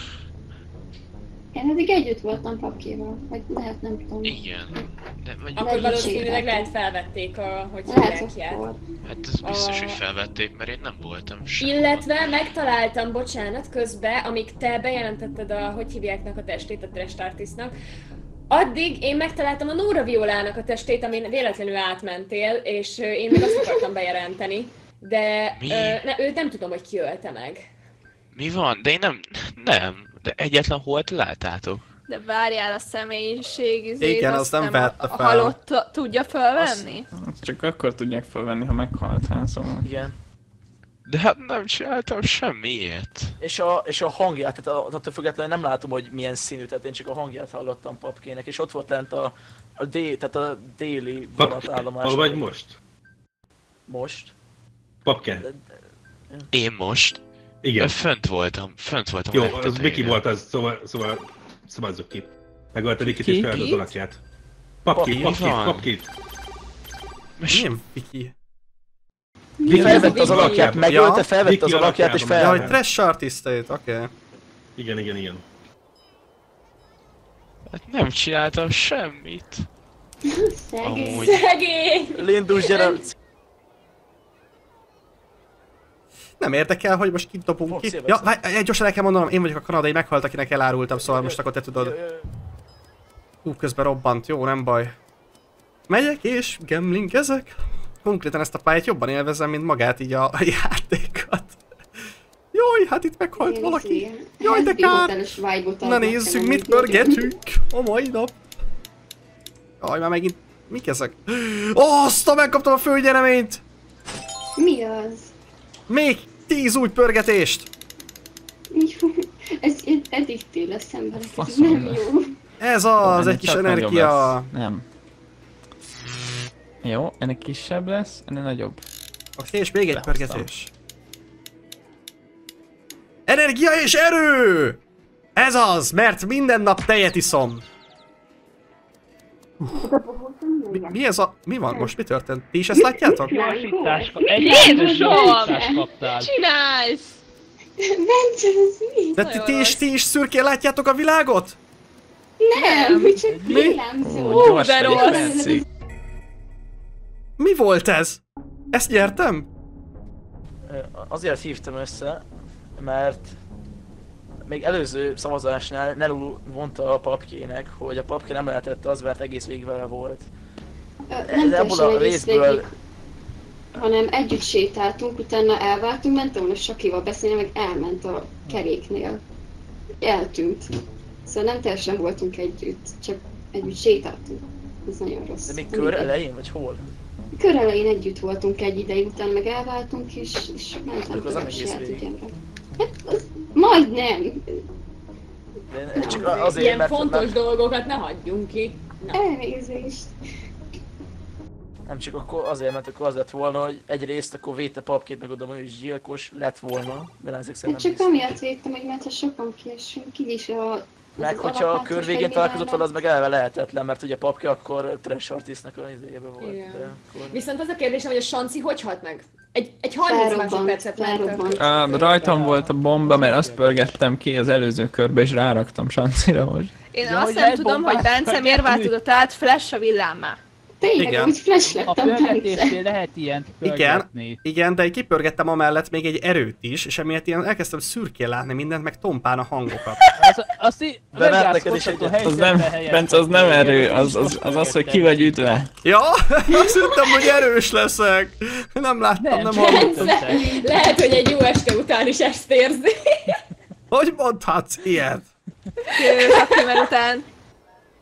Én eddig együtt voltam Papkéval, vagy lehet nem tudom. Igen. De vagy... Akkor valószínűleg lehet felvették a, hogy Lehet, hívják. Hát ez biztos, A- hogy felvették, mert én nem voltam sem. Illetve megtaláltam, bocsánat, közben, amíg te bejelentetted a, hogy hívjáknak a testét, a Trash Artistnak, addig én megtaláltam a Nóra Violának a testét, amin véletlenül átmentél, és ö, én még azt akartam bejelenteni, de Mi? ö, ne, őt nem tudom, hogy ki ölte meg. Mi van? De én nem... Nem. De egyetlen holt láttátok? De várjál, a személyiség izét, Igen, azt azt nem a, vette a fel. halott tudja felvenni? Azt csak akkor tudják felvenni, ha meghalt, hát szóval. Igen. De hát nem csináltam semmiért. És a, és a hangját, tehát a- attól függetlenül nem látom, hogy milyen színű, tehát én csak a hangját hallottam Papkének, és ott volt lent a, a, dé, tehát a déli vonatállomás. Hol vagy most? Most? Papke? Én most? Igen. Fönt voltam, fönt voltam. Jó, a az legtetején. Viki volt az, szóval, szóval szavazzuk ki. Megölte Vikit és Ki? felvett az Ki? alakját. Papkit, Mi papkit, van? papkit. Milyen Viki? Ki felvette az alakját, megölte, felvette az alakját és Ja, felvette. hogy Trash Artist-ét, oké. Okay. Igen, igen, igen. Hát nem csináltam semmit. Amúgy. Szegény! Lindus, gyere! Nem érdekel, hogy most kit dobunk ki. Ja, várj, gyorsan el kell mondanom, én vagyok a kanadai meghalt, akinek elárultam, szóval most akkor te tudod. Hú, közben robbant, jó, nem baj. Megyek és gambling-ezek. Konkrétan ezt a pályát jobban élvezem, mint magát így a játékot. Jaj, hát itt meghalt valaki. Jaj, de kár. Na nézzük, mit pörgetünk a mai nap. Jaj, már megint... Mik ezek? Azt, megkaptam a főnyereményt! Mi az? Még tíz új pörgetést! Ez eddig lesz emberek, ez nem jó. Ez az, egy kis energia. Nem. Jó, ennek kisebb lesz, ennek nagyobb. Oké, és még egy pörgetés. Energia és erő! Ez az, mert minden nap tejet iszom. Mi, mi ez a... Mi van most? Mi történt? Ti is ezt látjátok? Gyorsítás kap... Egy Jézusom! gyorsítást kaptál. Mit csinálsz? Bence, ez mi? De ti, ti is, ti is szürkén látjátok a világot? Nem, mi csak Mi? villámzó. Ó, de rossz! Mi volt ez? Ezt nyertem? Azért hívtam össze, mert még előző szavazásnál Nelu mondta a Papkének, hogy a Papké nem lehetett az, mert egész végig vele volt. Nem ebből a teljesen egész részből- végig, hanem együtt sétáltunk, utána elváltunk, mentem volna Sakival beszélni, meg elment a keréknél. Eltűnt. Szóval nem teljesen voltunk együtt, csak együtt sétáltunk. Ez nagyon rossz. De még kör elején, vagy hol? Kör elején együtt voltunk egy ideig, utána meg elváltunk, és, és mentem Akkor az nem tovább egész saját végig. ügyemre. Hát, az majdnem. De csak azért, Ilyen mert... fontos mert dolgokat ne hagyjunk ki. Na. Elnézést. nem csak akkor azért, mert akkor az lett volna, hogy egyrészt akkor védte Papkét, meg oda, hogy gyilkos lett volna, de ezek szerint Hát nem csak amiatt védtem, hogy mert ha sokan kiesünk, így is a... Meg az hogyha a alapátszós kör végén fegyverrel- találkozott vele, az meg eleve lehetetlen, mert ugye Papke akkor Trash Artistnak a izébe volt. Igen. De akkor... Viszont az a kérdésem, hogy a Sanci hogy halt meg? Egy, egy harminc Felrobbant, másodpercet felrobbant. mentünk. Uh, rajtam volt a bomba, mert azt pörgettem ki az előző körbe, és ráraktam Sancira most. Én Ja, azt hogy nem lehet tudom, hogy bombát Bence miért pörgetni? változott át Flash a villámmá. Tényleg, Igen. hogy flash A lettem Bence. pörgetésnél lehet ilyent Igen, pörgetni. igen, de kipörgettem amellett még egy erőt is, és emiatt ilyen elkezdtem szürkén látni mindent, meg tompán a hangokat. Az, azt í- Bevert neked is megrázkodtatok egyet. Az nem, helyzetbe Bence, az nem helyezkedtél, erő, az az, az, az, hogy ki vagy ütve. Ja, azt hittem, hogy erős leszek. Nem láttam, nem, Nem, hallottam. Le, lehet, hogy egy jó este után is ezt érzi. Hogy mondhatsz ilyet? Szakkömer után.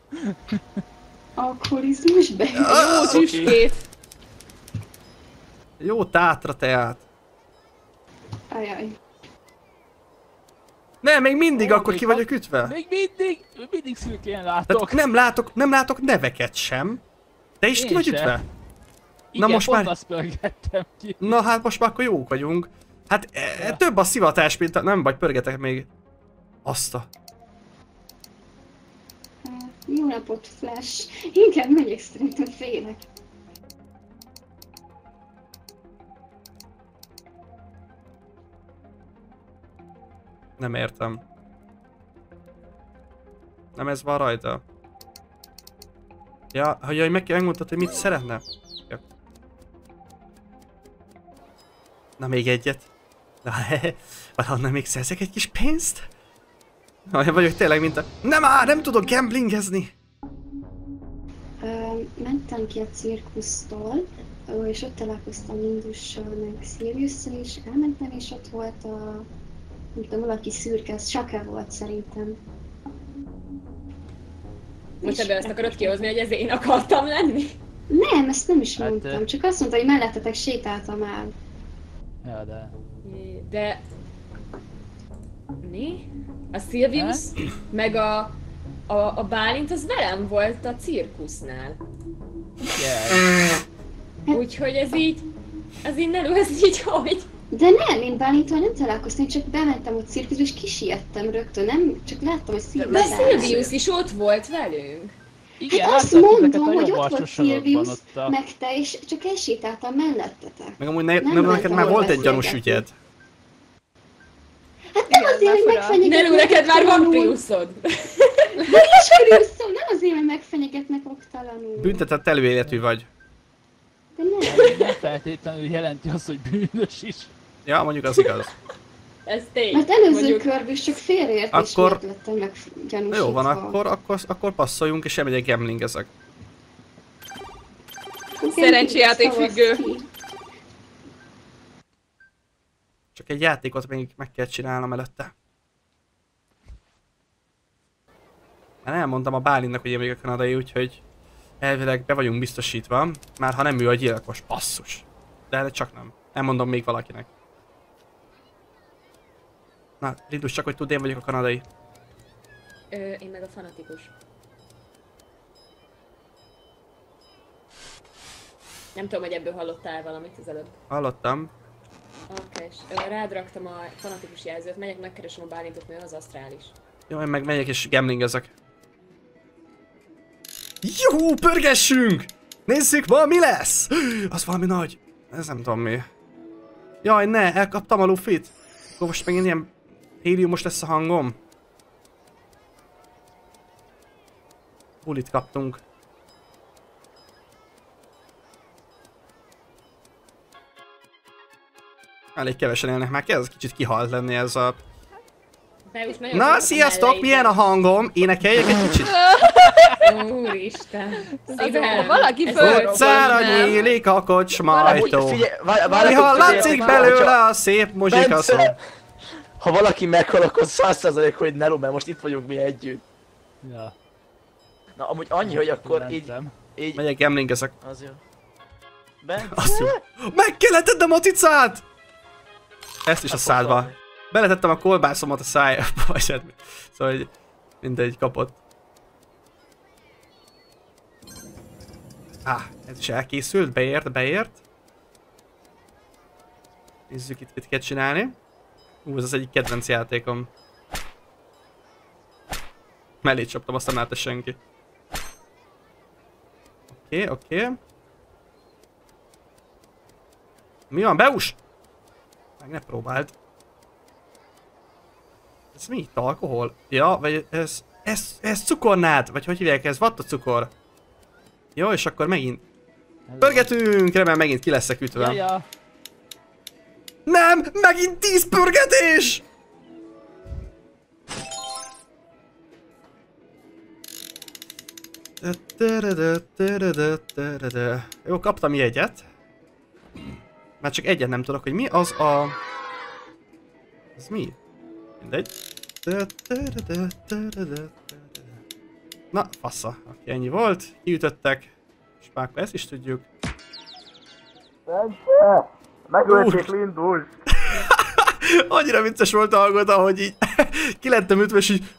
Alkoholizmus be. Jó tüskét. Jó tátra teát. Ajaj. Nem, még mindig Ó, akkor még ki van- vagyok ütve. Még mindig, még mindig szürkén látok. Tehát nem látok, nem látok neveket sem. Te is Én ki vagy sem. ütve? Igen, most pont már- azt pörgettem ki. Na hát most már akkor jók vagyunk. Hát e, e, több a szivatás, mint a... Nem vagy, pörgetek még. Azt a... Hát, jó napot, Flash. Inkább megyek, szerintem félek. Nem értem. Nem ez van rajta? Ja, hogy jaj, meg megmondtad, hogy mit szeretne? Ja. Na még egyet. Na, valahonnan még szerzek egy kis pénzt? Olyan vagyok tényleg, mint a... Nem már, nem tudok gamblingezni! Ö, mentem ki a cirkusztól, ö, és ott találkoztam Indussal, meg Siriusszal is. Elmentem, és ott volt a... Nem tudom, valaki szürke, az Saka volt szerintem. Most És ebből azt akarod kihozni, hogy ez én akartam lenni? Nem, ezt nem is Hát, mondtam, ö- csak azt mondta, hogy mellettetek sétáltam el. Ja, de... De... Mi? A Silvius, meg a, a, a Bálint az velem volt a cirkusznál. Yeah. Úgyhogy ez így... Ez így ne ez így hogy? De nem, én Bálintól nem találkoztam, csak bementem a cirkuszba és kisiettem rögtön, nem? Csak láttam, hogy Sirius De áll. Silvius is ott volt velünk. Igen, Hát azt láttam titeket mondom, a hogy ott jobb volt arcosodban Silvius, ott a... meg te, és csak elsétáltam mellettetek. Meg amúgy ne, Nem nem, lehet neked már arról volt egy gyanús beszélgetni. ügyed. Hát nem azért, hogy megfenyegetnek. Nelu, neked már van Priusod. Meg is Priuszom, nem azért, hogy megfenyegetnek oktalanul. Büntetett előéletű vagy. De nem. Nem feltétlenül jelenti azt, hogy bűnös is. Ja, mondjuk az igaz. Ez tény. Mert előző Mondjuk- körben is csak félreértés Akkor- miatt lettem meg gyanúsítva. Jó van, akkor, akkor, akkor passzoljunk és elmegyek gamblingezek. Szerencséjáték Szavaz függő. ki. Csak egy játékot még meg kell csinálnom előtte. Már elmondtam a Bálinnak, hogy én vagyok a kanadai, úgyhogy elvileg be vagyunk biztosítva. Már ha nem ő a gyilkos, basszus. De csak nem. Elmondom még valakinek. Na, Lidus, csak hogy tudd, én vagyok a kanadai. Ö, én meg a fanatikus. Nem tudom, hogy ebből hallottál valamit az előbb. Hallottam. Oké, és ö, rád raktam a fanatikus jelzőt, megyek, megkeresem a Bálintot, mert az asztrális. Jó, én meg megyek és gamblingezek. Juhú, pörgessünk! Nézzük, ma mi lesz! Az valami nagy. Ez nem tudom mi. Jaj, ne, elkaptam a lufit. Akkor most megint ilyen héliumos lesz a hangom. Bulit kaptunk. Elég kevesen élnek, már kezd kicsit kihalt lenni ez a... Beus, nagyon Na, akarok sziasztok, mellé milyen a hangom? Énekeljek egy kicsit? Úristen. Azért, ha valaki Ez fölrobban, Utcára nem? nyílik a kocsmajtó. Figyelj, várj- várj- Néha figyelj, látszik figyelj, belőle hogyha- a szép muzsika szó. Bence, ha valaki meghal, akkor száz százalék, hogy Nero, mert most itt vagyunk mi együtt. Ja. Na, amúgy annyi, hogy akkor így... Mentem. így... Megyek gamblingezek. Az jó. Bence? Azt jó. Meg kellett tennem a cicát! Ezt is a Hát szádba. pofán. Beletettem a kolbászomat a szájába, vagy hát... Szóval, hogy mindegy, kapott. Á, ez is elkészült, beért, beért. Nézzük itt, mit kell csinálni. Ú, ez az egyik kedvenc játékom. Mellé csaptam, azt nem látta senki. Oké, okay, oké. Okay. Mi van, Beus? Meg ne próbáld. Ez mi itt? Alkohol? Ja, vagy ez... Ez, ez cukornád? Vagy hogy hívják ez? Vattacukor. Jó, és akkor megint... Pörgetünk! Remélem megint ki leszek ütve. Ja, ja. Nem! Megint tíz pörgetés! Jó, kaptam jegyet. Már csak egyet nem tudok, hogy mi az a... Ez mi? Mindegy. Na, fassa. Oké, ennyi volt. Kiütöttek. És már akkor ezt is tudjuk. Bence! Megölték Lindus! Annyira vicces volt a hangoda, hogy így ki lettem ütve, és így...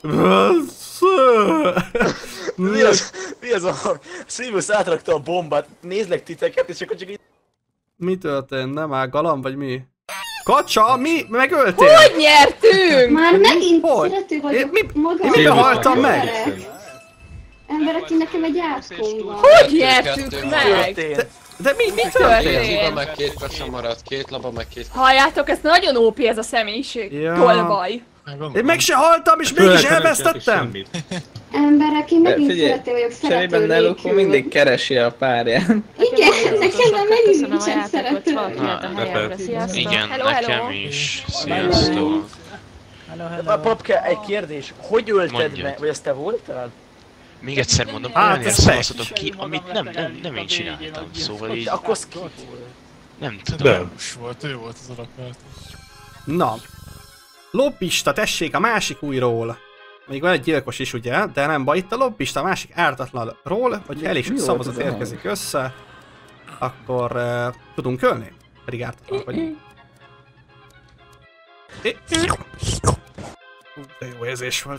Mi az? Mi az a... Sirius átrakta a bombát, nézlek titeket, és akkor csak így... Mi történt? Nem áll galamb, vagy mi? Kacsa, mi? Megöltél? Hogy nyertünk? Már megint Hogy? szerető vagyok. Én, mi, maga én miben haltam meg? emberek. Emberek, én nekem egy átkom van. Hogy nyertünk meg? De, de mi, mi Két történt? laba meg két kacsa maradt, két laba meg két kacsa. Halljátok, ez nagyon ó pé ez a személyiség. Ja. Tolvaj. Én meg se haltam, és mégis elvesztettem! Emberek, én megint Figyelj, szerető vagyok, cserében szerető Nelukó nélkül. mindig keresi a párját. Igen, nekem már megint nincsen szerető. Igen, Hello, nekem hello. is. Sziasztok. A papke, egy kérdés. Hogy ölted Mondjad. meg? Vagy ezt te voltál? Még egyszer mondom, Hát, olyan ez szavaztatok ki, amit nem, nem, nem én csináltam. Szóval így... Akkor skip. Nem tudom. Nem. volt, ő volt az alapját. Na. Lobbista, tessék a másik újról. Még van egy gyilkos is ugye, de nem baj, itt a lobbista, a másik ártatlanról, hogyha elég sok szavazat érkezik össze, akkor uh, tudunk ölni. Pedig ártatlan vagyunk. Hú, de jó érzés volt.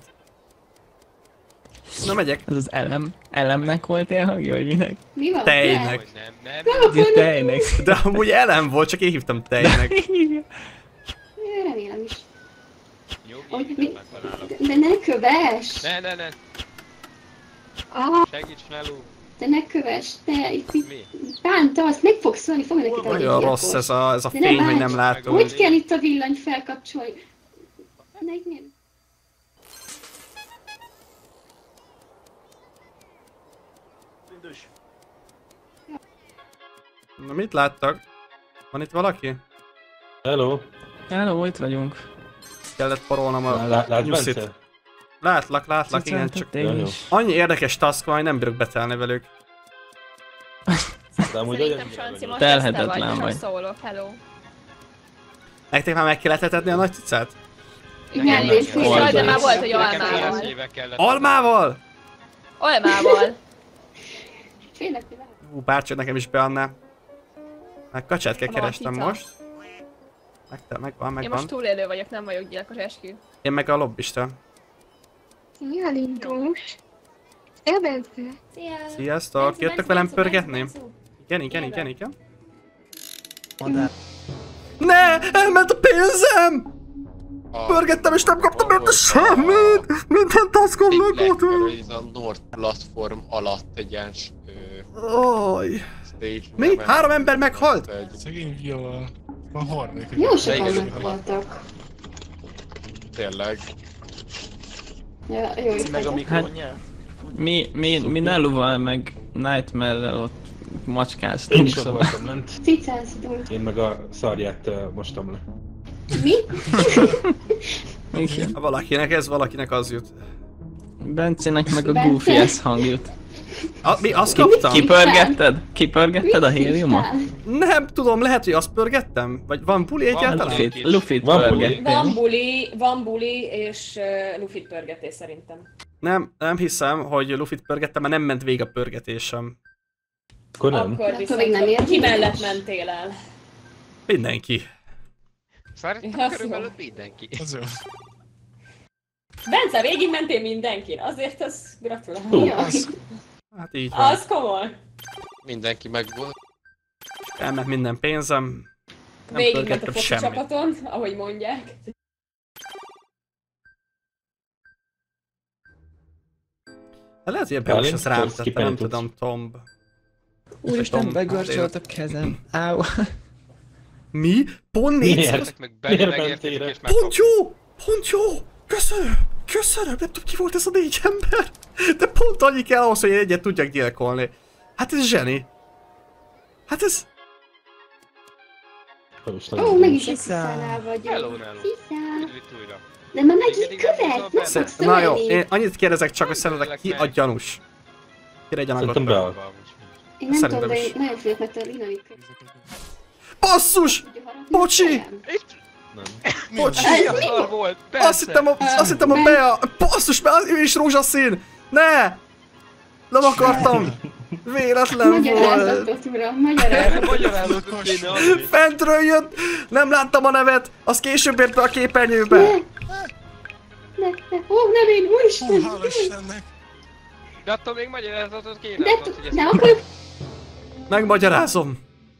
Na megyek. Ez az elem, elemnek volt ilyen hangja, vagy minek? Mi van? Tejnek. Nem, nem, Ja, tejnek. De amúgy elem volt, csak én hívtam tejnek. Jö, remélem is. Jó, Hogy így mi? megtalálom. De, de ne kövess! Ne, ne, ne. Ah, Segíts, Melú. de ne kövess! Te itt Mi? itt bántasz, meg fogsz szólni, fogja neki te Nagyon rossz ez a, ez a De ne fény, hogy bánts. nem látom. Hogy kell itt a villany felkapcsolni? Ne, itt miért? Lindus. Na mit láttak? Van itt valaki? Hello. Hello, itt vagyunk. Kellett parolnom a Lá- Látsz nyuszit. Bence? Látlak, látlak, igen, csak Te Jó, is. annyi érdekes task van, hogy nem bírok betelni velük. De amúgy Szerintem olyan Sanci most Telhetetlen ezt te vagy, vagy. most szólok, hello. Nektek már meg kellett etetni a nagy cicát? Igen, nem. légy Oldal. Jaj, de már volt, hogy Nekem almával. kilenc éve kellett. Almával? Almával. Félek, hogy lehet. Ú, bárcsak nekem is beadná. Meg kacsát kell A kerestem cica. most. Meg, megvan, Én megvan. most túlélő vagyok, nem vagyok gyilkos, eskü. Én meg a lobbista. Mi a Lindus? Szia, Bence! Szia! Sziasztok, Bence, jöttök Bence, velem Bence, pörgetni? Bence, Bence. Igen, igen, igen, igen. Madár. Ne! Elment a pénzem! A- Pörgettem és nem kaptam érte Ahol- semmit! Minden taskomnak Big ott Black van! Mirror, ez a North platform alatt egy ilyen ö, Oj. stage. Mi? nem, Három ember meghalt? Egy, Szegény Viola. Ma harmadik. Jó sokan Igen. meghaltak. tényleg. Ja, jó, itt Meg a vagyok. mikronja. Mi, mi, mi Neluval meg Nightmare-rel ott Én macskáztunk, is ott szóval. voltam lent. Cicáztunk. Én meg a szarját uh, mostam le. Mi? Igen. Valakinek ez, valakinek az jut. Bencének meg a Bence? Goofy ez hang jut. A, mi, azt kaptam? Kipörgetted? Kipörgetted a héliumot? Nem tudom, lehet, hogy azt pörgettem? Vagy van buli egyáltalán? Luffy. Lufit, Lufit Van pörgettél. Van buli, van buli, és uh, Lufit pörgetés szerintem. Nem, nem hiszem, hogy Lufit pörgettem, mert nem ment végig a pörgetésem. Akkor nem? Akkor Akkor viszont még nem érdemes. ki mellett mentél el? Mindenki. Szerintem Ja, körülbelül szó. mindenki. Az jó. Bence, végig mentél mindenkin, azért az gratulálok. Hú, Ja. Hát így van. Az komoly. Mindenki meg volt. Elment minden pénzem. Nem Végig ment a pörgettem foci semmit. csapaton, ahogy mondják. De lehet, hogy ebben is az rám Bálint, tette, nem skipelni tudom, Tomb. Úristen, Tom, begörcsölt a kezem. Áú. Mi? Pont négy? Miért? Ezek meg belé Miért megérték mentél és Pont megkapták. jó! Pont jó! Köszönöm! Köszönöm! Nem tudom, ki volt ez a négy ember! De pont annyi kell ahhoz, hogy egyet tudjak gyilkolni. Hát ez zseni. Hát ez... Ó, meg is egy sziszánál vagyok. Hello, Nelo. Sziszá. Üdvít újra. De már megint Igen, igen, követ, igen, meg igen. fogsz Na jó, ölni. én annyit kérdezek csak, hogy szerintetek ki a meg. gyanús. Kire Szerintem gyanakodtak? be. Én nem Szerintem tudom, de is. én nagyon félek, mert a Lina még Basszus! Bocsi! Nem. Bocsi! Ez Mi a mi szar volt? Azt hittem a, azt hittem a Bea! Basszus, mert ő is rózsaszín! Ne! Nem akartam! Véletlen volt! Magyarázatot, uram, magyarázatot. Magyarázatot kéne adni. Fentről jött! Nem láttam a nevet! Az később ért be a képernyőbe! Ne, ne, ne, ó, nem én, úristen! Ó, hála Istennek! De attól még magyarázatot kéne De adnod, hogy nem ezt... akarok... Megmagyarázom!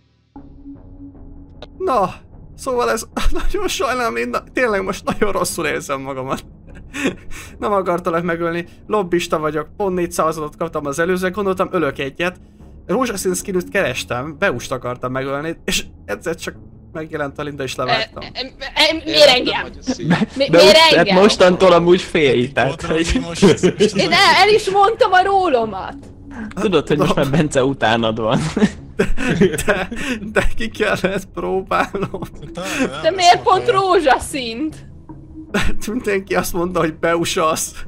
Na, szóval ez nagyon sajnálom, Linda, tényleg most nagyon rosszul érzem magamat. Nem akartalak megölni, lobbista vagyok, pont négy szavazatot kaptam az előző, gondoltam ölök egyet. Rózsaszín skinűt kerestem, Beust akartam megölni, és egyszer csak megjelent a Linda és levágtam. Miért engem? Mi- De Miért úgy, hát engem? mostantól amúgy félj, tehát hogy... Én el, el is mondtam a rólomat. Tudod, hogy most már Bence utánad van. De, de ki kellett próbálnom. De miért pont rózsaszínt? Mindenki azt mondta, hogy Beus az.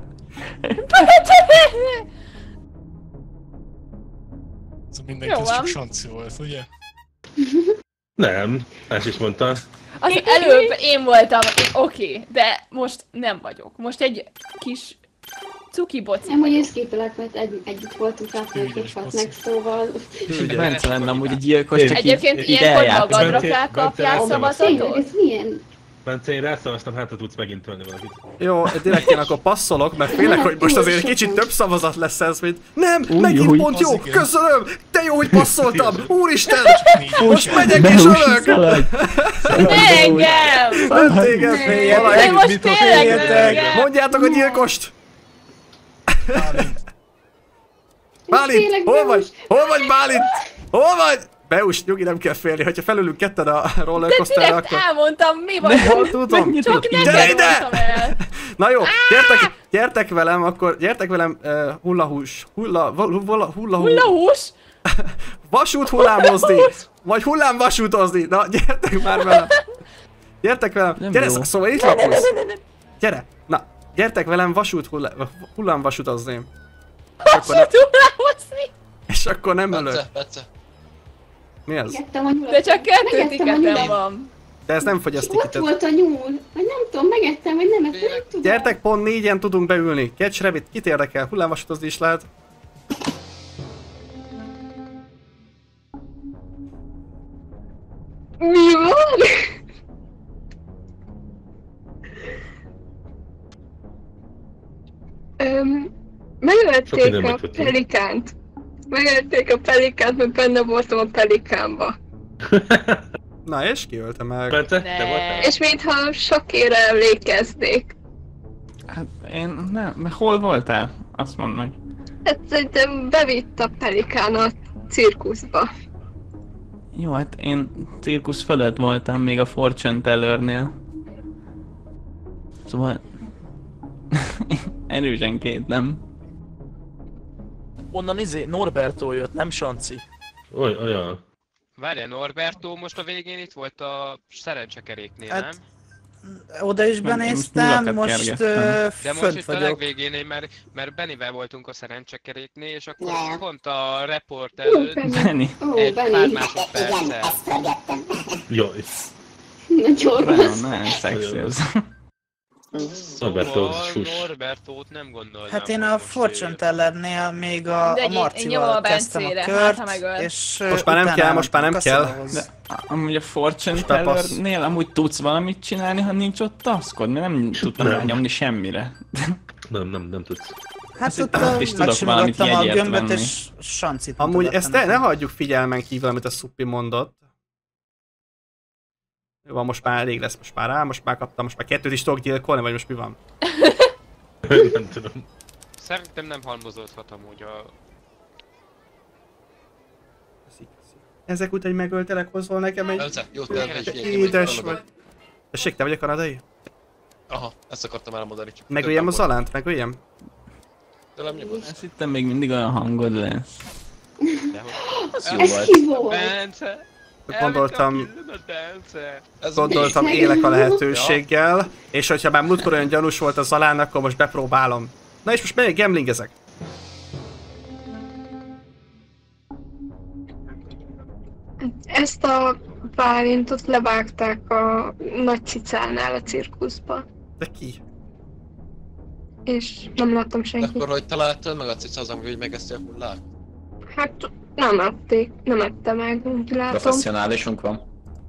Ez mindenki Jó az csak van. sanci volt, ugye? Nem, más is mondta. Az előbb én voltam, oké, okay, de most nem vagyok. Most egy kis cuki boci. Nem, hogy őszképelek, mert egy, együtt voltunk átmérkéshatnak, szóval... Bence lenne amúgy egy gyilkos, csak Egyébként így, így ilyenkor eljárt. magadra kell kapjál Tényleg, szavazatot? ez milyen? Bence, én rászavaztam, hát tudsz megint ölni valakit. Jó, direkt én akkor passzolok, mert félek, hogy most azért kicsit több szavazat lesz ez, mint... Nem, Új, megint új. pont jó, Az igen. köszönöm! De jó, hogy passzoltam! Úristen! Most megyek és Beus ölök! szaladj. Ne engem! Nem téged! De Valaki- most tényleg nem engem! Mondjátok a gyilkost! Bálint! Félek, Hol Beus. vagy? Hol vagy Bálint? Hol vagy? Beus, nyugi, nem kell félni, hogyha felülünk ketten a De rollercoasterre, direkt akkor... elmondtam, mi vagyok. Tudom. Csak Gyere neked ide! mondtam el. Na jó, gyertek, gyertek velem, akkor gyertek velem uh, hullahús, hulla, hulla, hulla, Hullahús? vasút hullámozni, vagy hullám vasútozni, na gyertek már velem. Gyertek velem, Nem gyere, jó. szóval itt laksz. Gyere, na, gyertek velem vasút hullá, hullám vasutozni. És akkor, ne, Vasút hullámozni? és akkor nem ölök. Bence, Bence. Mi az? Megettem a nyulat. De csak kettő Megettem a tiketem nyulat. van. De ez nem fogyaszt És ott tikitet. volt a nyúl. Vagy nem tudom, megettem, vagy nem, ezt nem tudom. Gyertek, pont négyen tudunk beülni. Catch Rabbit, kit érdekel? Hullámvasutozni is lehet. Mi van? Öm, Sok megölték minden a megtudtunk. pelikánt. Megölték a pelikánt, mert benne voltam a pelikánba. Na és ki ölte meg? Bence, Ne. te voltál? És mintha sokére emlékeznék. Hát én nem, mert hol voltál? Azt mondd meg. Hát szerintem bevitt a pelikán a cirkuszba. Jó, hát én cirkusz fölött voltam még a Fortune Tellernél. Szóval... erősen kétlem. Onnan izé, Norberto jött, nem Sanci. Oly, olyan. Várjál, Norberto most a végén itt volt a szerencsekeréknél, Hát, nem? Oda is Nem, én benéztem, nyulakat most kergettem. uh, De most fönt itt a vagyok. legvégén, mert, mert Bennivel voltunk a szerencsekeréknél, és akkor pont a report Ú, előtt Benni. Benni. Ó, egy pár Benni. másodperccel. Jaj. Nagyon Nagyon, rossz. nagyon szexi ez. Norberto, Szóval sus. Norbertót nem gondolnám. Hát én hogy a most Fortune ő- Tellernél még a, De a én- én nyomom Marcival a kezdtem a Bencére, hát kört, ha megöl. és Most már nem utána kell, most már nem kell. kaszinóhoz. De amúgy a Fortune Most már passz. Tellernél amúgy tudsz valamit csinálni, ha nincs ott taskod? Mert nem tudtam Nem. rányomni semmire. Nem, nem, nem tudsz. Hát Azt ott hittem, a, ott is tudok valamit megsimogattam a jegyet gömböt, venni. és sancit Amúgy mutogattam ezt ne, ne nekem. hagyjuk figyelmen kívül, amit a Suppi mondott. Jó, van, most már elég lesz, most már rá, most már kaptam, most már kettőt is tudok gyilkolni, vagy most mi van? Nem tudom. Szerintem nem halmozódhat amúgy a... Ezek után, hogy megöltelek, hozol nekem egy... Bence, jó, te is figyelj. Édes vagy. Tessék, te vagy a kanadai? Aha, ezt akartam elmondani. csak Megöljem a többen volt. Zalánt, megöljem? Tőlem nyugodt. Azt hittem még mindig olyan hangod lesz. De hogy... Az jó Ez volt. ki volt? Bence! Gondoltam, Elvitt a Bence! Ez gondoltam mi? élek a lehetőséggel, és hogyha már múltkor olyan gyanús volt a Zalán, akkor most bepróbálom. Na és most melyik gamblingezek? Ezt a Bálintot levágták a nagy cicánál a cirkuszba. De ki? És nem láttam De senkit. akkor hogy találtad meg a cica azon, hogy megeszti a hullát? Hát nem ették, nem ette meg, úgy látom. Professzionálisunk van.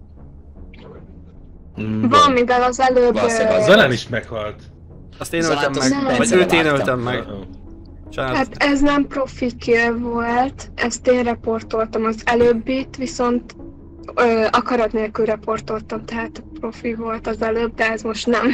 Mm, Van, mivel az előbb... Valószínűleg Zalán is meghalt. Azt én öltem meg, vagy őt én öltem meg. Hát ez nem profi kill volt, ezt én reportoltam az előbbit, viszont ö, akarat nélkül reportoltam, tehát profi volt az előbb, de ez most nem.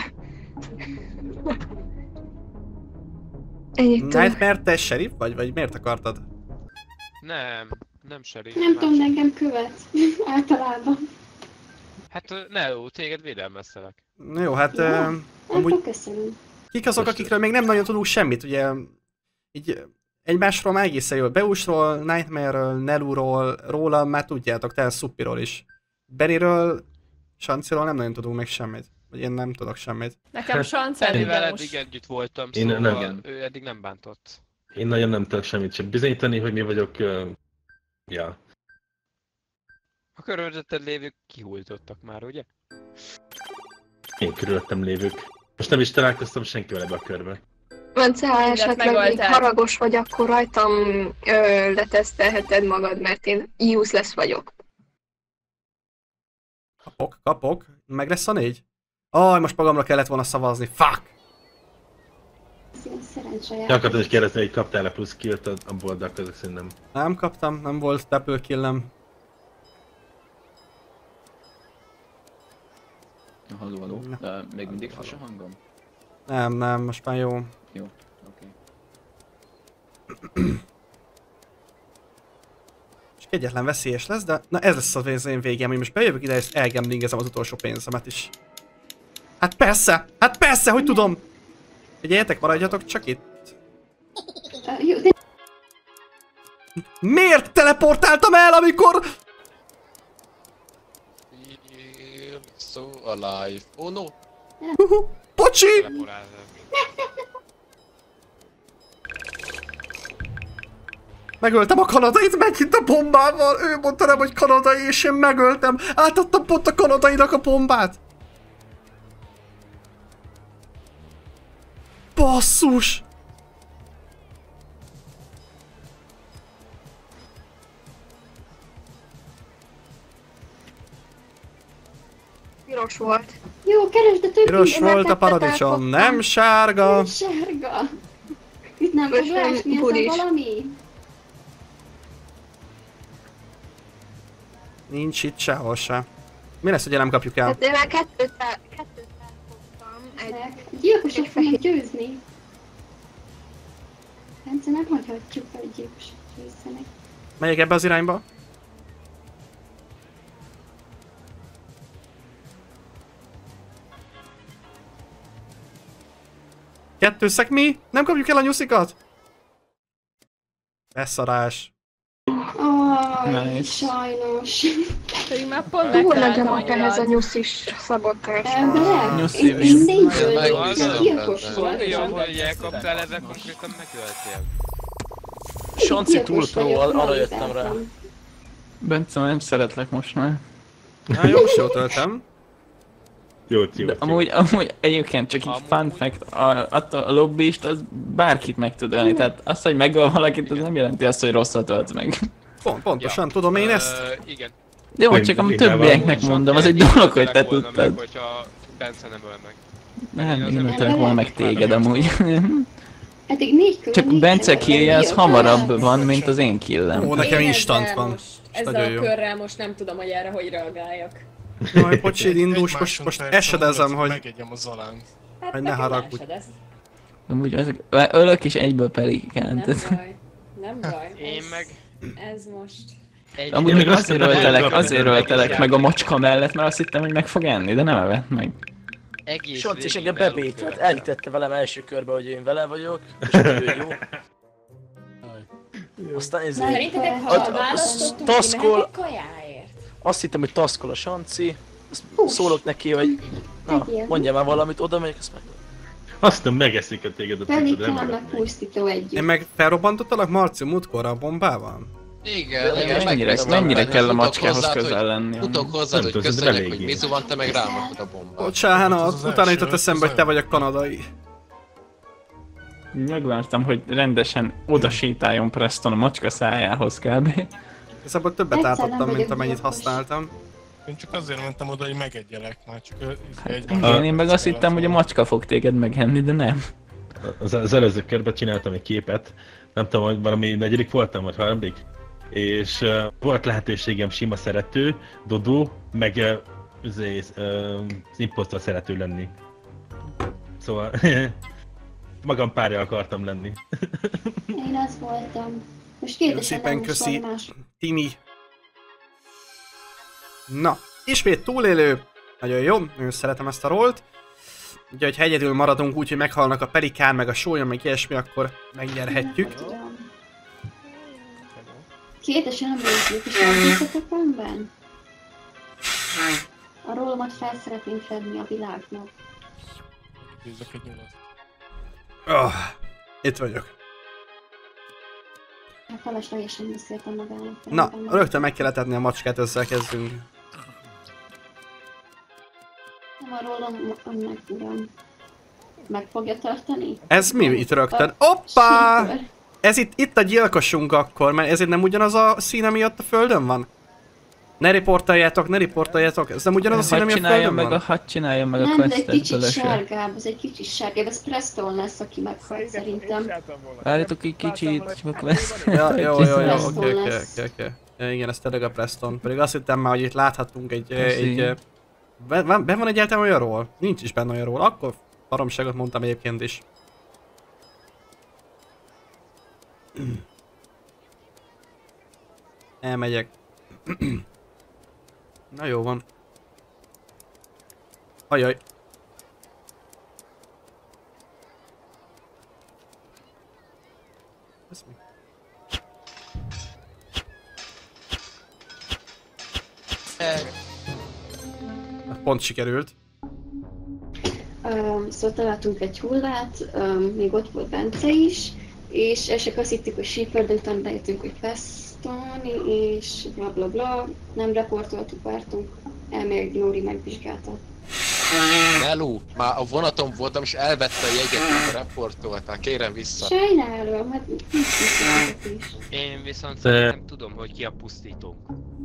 Ennyit tudom. Nightmare, te sheriff vagy, vagy miért akartad? Nem, nem sheriff. Nem tudom, engem követ. Általában. Hát ne, jó, téged védelmeztelek. Na jó, hát Ja, uh, amúgy köszönöm. kik azok, akikről még nem nagyon tudunk semmit, ugye így egymásról már egészen jól. Beusról, Nightmare-ről, Neluról, róla már tudjátok, te Suppiról is. Bennyről, Sanciról nem nagyon tudunk még semmit. Vagy én nem tudok semmit. Nekem Sanci Bennyvel elég eddig együtt voltam, Én szóval nem. ő eddig nem bántott. Én nagyon nem tudok semmit sem bizonyítani, hogy mi vagyok... Uh, ja. A körülötted lévők kihultottak már, ugye? Én körülöttem lévők. Most nem is találkoztam senkivel ebbe a körbe. Bence, ha Mindent esetleg még megoltál. haragos vagy, akkor rajtam ö, letesztelheted magad, mert én useless vagyok. Kapok, kapok. Meg lesz a négy? Aj, most magamra kellett volna szavazni. Fuck! Szerencsejáték. Ja, akartam is kérdezni, hogy kaptál-e plusz killt abból, de akkor szerintem. Nem kaptam, nem volt double killem. Halló, halló. De még mindig fos a hangom? Nem, nem, most már jó. Jó, oké. És kegyetlen veszélyes lesz, de na ez lesz az én végem, hogy most bejövök ide és elgamblingezem az utolsó pénzemet is. Hát persze! Hát persze, hogy tudom! Figyeljetek, maradjatok csak itt. Uh, jó, de... Miért teleportáltam el, amikor... So alive. Oh no! Bocsi! Megöltem a kanadait megint a bombával, ő mondta nem, hogy kanadai, és én megöltem. Átadtam pont a kanadainak a bombát. Basszus! Piros volt. Jó, keresd a többi Piros volt a paradicsom, nem sárga. Nem sárga. Itt nem Most fog nem lásni, ez bulis. a valami. Nincs itt sehol se. Mi lesz, hogyha nem kapjuk el? Hát én már kettőt el, kettőt elfogtam. Egy... Gyilkosok fognak győzni. Bence, nem hagyhatjuk, hogy gyilkosok győzzenek. Megyek ebbe az irányba? Kettőszek mi? Nem kapjuk el a nyuszikat? Beszarás. Oh, Nice. sajnos. Pedig már pont Túl megtaláltam legyenek a ehhez a nyilat. nyuszis szabotás. Ember? Nyuszi Én is. négyből Megnézem, gyilkos benne. volt. Olyan, hogy elkaptál, ezzel konkrétan megöltél. Sanci túl Gyilkos pro, vagyok, arra jöttem rá. manipuláltam. Bence, nem szeretlek most már. Na jó, most jól töltem. Jó, jó, De jó. amúgy, amúgy egyébként csak így Amúgy- fun fact, a, attól a lobbist az bárkit meg tud ölni, tehát az, hogy megöl valakit, az nem jelenti azt, hogy rosszat ölt meg. Pont, pontosan, tudom én ezt. Ö, igen. Jó, Meg csak a vitával többieknek Csak mondom, az egy egy dolog, hogy öltek te volna tudtad. Meg, hogyha Bence nem öl meg. Nem, Az én nem- öltelek volna meg téged amúgy. Eddig négy külön Csak négy Bence ember killje az gyilkos. hamarabb van, mint az én killem. Ó, nekem Én instant ezzel van. Most, És ezzel nagyon a jó. körrel most nem tudom, hogy erre hogy reagáljak. Jaj, bocsi, Egy- indulsz, egy most, most másodperc esedezem, alatt hogy... Megegyem a Zalánt. Hát Hogy ne nekem haragudj. esedez. Amúgy ezek, ölök és egyből pelikánt. Nem baj. Nem baj. Én ez, meg... Ez most... Egy Amúgy Én még meg azt azért hittem, hogy öltelek, elkaptad azért a öltelek meg a macska mellett, mert azt hittem, hogy meg fog enni, de nem evett meg. egész Sanci is végig engem bebételt, elúszkáltam. elhitette velem első körbe, hogy én vele vagyok, és hogy ő jó. Aztán ez Szerintetek, ha Ad- választottunk, taszkol- kimehetek kajáért? azt hittem, hogy taszkol a Sanci, azt Hús. szólok neki, hogy na, Tegyél. mondja már valamit, oda megyek, azt meg. Azt nem megeszik a téged a Pelikán tudod, nem meg meg. pusztító együtt. Én meg felrobbantottalak Marci múltkor a bombával? Igen, igen, Mennyire, megnéztem mennyire benne. kell a Futok macskához hozzád, közel hogy- lenni? Futok hozzád, Nem hogy tudom, köszönjek, eléggé. hogy Mizu van, te meg rámadtad a bombát. Bocsánat, az utána első, jutott az eszembe, hogy te az vagy a kanadai. megvártam, hogy rendesen oda sétáljon Preston a macska szájához kb. Igazából többet átadtam, mint amennyit használtam. Én csak azért mentem oda, hogy megegyelek már, csak ő, egy... Igen, én meg azt hittem, hogy a macska fog téged megenni, de nem. Az, az előző körben csináltam egy képet, nem tudom, hogy valami negyedik voltam, vagy harmadik, és uh, volt lehetőségem sima szerető, Dodó, meg uh, az, uh, az impostor szerető lenni. Szóval magam párja akartam lenni. Én az voltam. Most kérdésem, szépen nem köszi, más. Timi. Na, ismét túlélő. Nagyon jó, nagyon szeretem ezt a rollt. Ugye, hogyha egyedül maradunk úgy, hogy meghalnak a pelikán, meg a sólya, meg ilyesmi, akkor megnyerhetjük. Kérdésem, nem végzik, és elkészítettek önben? A rólomat fel szeretném fedni a világnak. Bízzak egy nyulat. Oh, itt vagyok. Hát feleslegesen beszéltem magának. Na, rögtön meg kellett adni a macskát, ezzel kezdünk. Nem a rólom, annak uram. Meg fogja tartani? Ez mi itt rögtön? Hoppá! Ez itt, itt a gyilkosunk akkor, mert ez itt nem ugyanaz a szín, ami ott a földön van? Ne riportoljátok, ne riportoljátok, ez nem ugyanaz a szín, ami a földön meg van? A, hadd csináljon meg a Nem, de egy kicsit questet, sárgább, ez egy kicsit sárgább, ez Preston lesz, aki meghalt szerintem. Várjatok egy kicsit, a quest. Ja, jó, jó, jó, oké, oké, oké, oké. Igen, ez tényleg a Preston. Pedig azt hittem már, hogy itt láthatunk egy... egy ben van, ben van egyáltalán olyanról? Nincs is benne olyanról. Akkor baromságot mondtam egyébként is. Elmegyek. Na jó van. Ajaj. Ez mi? Pont sikerült. Um, szóval találtunk egy hullát, um, még ott volt Bence is, és elsők azt hittük, hogy Shepherd, de utána bejöttünk, hogy Preston, és bla bla bla, nem reportoltuk, vártunk, elmélek Glóri megvizsgálta. Melú, már a vonaton voltam és elvette a jegyet, a reportoltál, kérem vissza. Sajnálom, hát nincs is. Én viszont szerintem tudom, hogy ki a pusztítónk.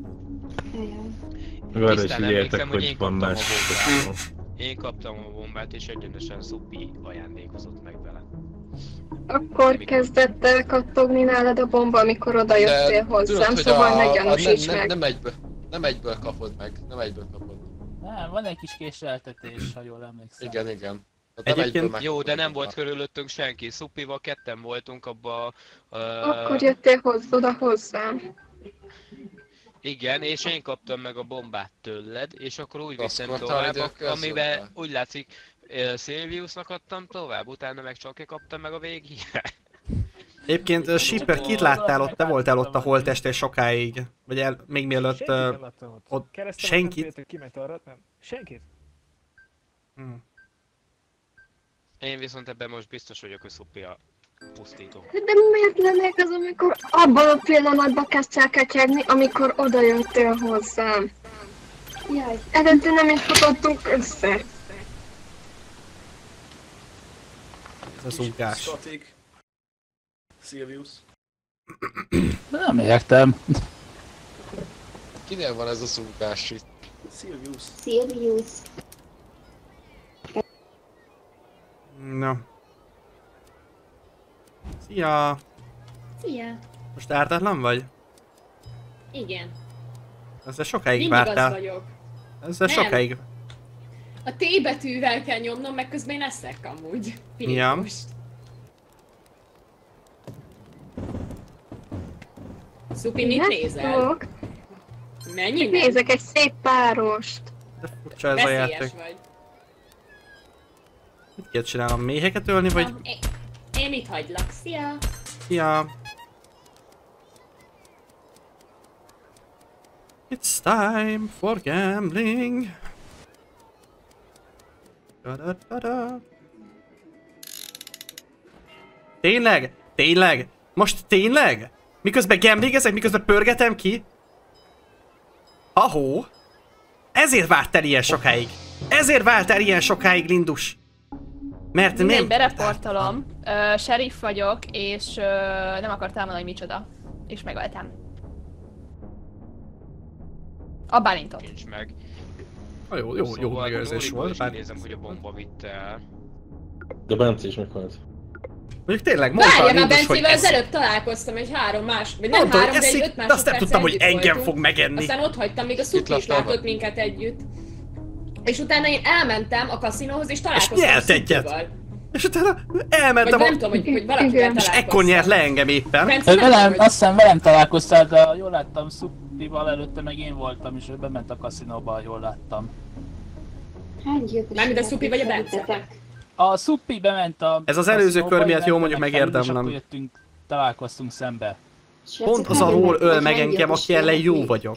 Arra is figyeljetek, hogy van más. Én kaptam a bombát, és egyenesen Szupi ajándékozott meg vele. Akkor kezdett el kattogni nálad a bomba, amikor oda jöttél hozzám, szóval ne gyanúsíts meg. Nem egyből, nem egyből kapod meg, nem egyből kapod. Nem, van egy kis késleltetés, ha jól emlékszem. Igen, igen. Egyébként jó, de nem volt körülöttünk senki. Szupival ketten voltunk abba... Uh... Akkor jöttél hozzá, oda hozzám. Igen, és én kaptam meg a bombát tőled, és akkor úgy viszem tovább, amiben úgy látszik, uh, Silviusnak adtam tovább, utána meg csak kaptam meg a végére. Egyébként uh, Shipper, kit láttál ott? Te voltál ott a holttestén sokáig? Vagy el, még mielőtt uh, ott senkit? Kiment arra, nem. Senkit? Hmm. Én viszont ebben most biztos vagyok, hogy Szupi a pusztító. De miért lennék az, amikor abban a pillanatban kezdsz el ketyegni, amikor oda jöttél hozzám? Jaj, eredetileg nem is futottunk össze. Ez az unkás. Statik. Silvius. Nem értem. Kinél van ez a szunkás itt? Silvius. Silvius. Na. Szia! Szia! Most ártatlan vagy? Igen. Ezzel sokáig Mindig vártál. az vagyok. Ezzel Nem. sokáig. A T betűvel kell nyomnom, meg közben én eszek amúgy. Ja. Szupi, mit nézel? Mennyi? Nézek egy szép párost. De furcsa ez a játék. Vagy. Mit kell csinálnom? Méheket ölni, vagy? Na, én, én itt hagylak. Szia! Ja. It's time for gambling. Da -da -da -da. Tényleg? Tényleg? Most tényleg? Miközben gamblingezek, miközben pörgetem ki? Ahó! Ezért vártál ilyen sokáig! Ezért vártál ilyen sokáig, Lindus! Mert nem... Mindegy, bereportolom. Ö, sheriff vagyok, és ö, nem akartam mondani, hogy micsoda. És megöltem. A Bálintot. Nincs meg. A jó, jó, jó Szóval megőrzés volt. Bár... nézem, hogy a bomba vitte el. De Bence is meghalt. Mondjuk tényleg mondta a Várja, már Lindos, hogy Bencével az ez... előbb találkoztam egy három más, vagy nem Mondta, hogy három, de egy eszik, öt de azt nem másodperc tudtam, hogy együtt engem voltunk. fog megenni. Aztán ott hagytam, még a Szupi is látott minket együtt. És utána én elmentem a kaszinóhoz, és találkoztam És nyert a egyet. Szupival. És utána elmentem Vagy a... nem tudom, hogy, hogy valakivel És ekkor nyert le engem éppen. Bence, nem Velem, tudom, azt hiszem velem találkoztál, de jól láttam, Szupival előtte meg én voltam, és ő bement a kaszinóba, jól láttam. Hány gyilkos? Mármint a Szupi vagy a Bence? A Szupi bement a Ez az előző kör miatt jó, én mondjuk mentem felül, és megérdemlem. akkor jöttünk, találkoztunk szembe. Pont az a ról öl meg engem, aki ellen jó vagyok.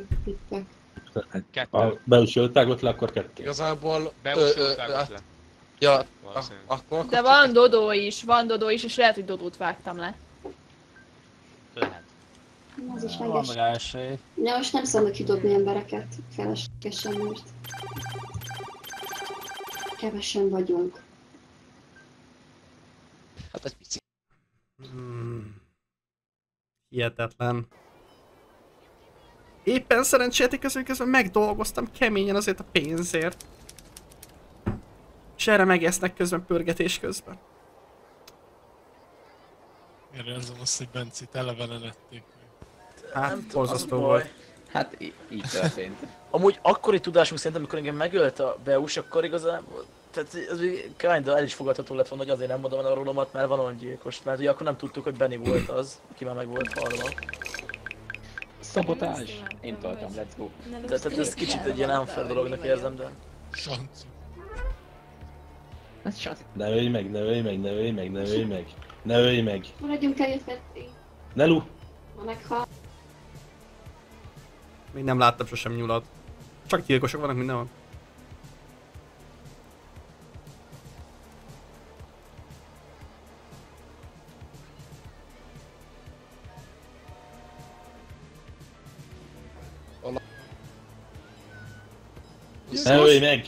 Ha beusöltágot le, akkor kettő. Igazából... Beusöltágot le. Ja, akkor... De van Dodó is, van Dodó is, és lehet, hogy Dodót vágtam le. Lehet. Az is Van leges. meg első. De most nem szabad kidobni embereket, feleslegesen most. Kevesen vagyunk. Hát egy pici. Hmm. Hihetetlen. Éppen szerencsétek közben közben megdolgoztam keményen azért a pénzért. És erre megesznek közben pörgetés közben. Érzem azt, hogy Bencit elevenedették. Hát, Nem tudom, borzasztó az volt. baj. Hát í- így történt. Amúgy akkori tudásunk szerintem, amikor engem megölt a Beus, akkor igazából... Tehát ez kinda el is fogadható lett volna, hogy azért nem mondom el a rolomat, mert van olyan gyilkos. Mert ugye akkor nem tudtuk, hogy Benny volt az, aki már meg volt halva. Szabotázs! Én toltam, let's go. De, tehát ez kicsit egy ilyen unfair dolognak érzem, de... Sanci. Ez sanci. Ne ölj meg, ne ölj meg, ne ölj meg, ne ölj meg. Ne ölj meg. Maradjunk eljöttetni. Nelu! Ha meghal. Még nem láttam sosem nyulat. Csak gyilkosok vannak mindenhol. Ne ölj meg!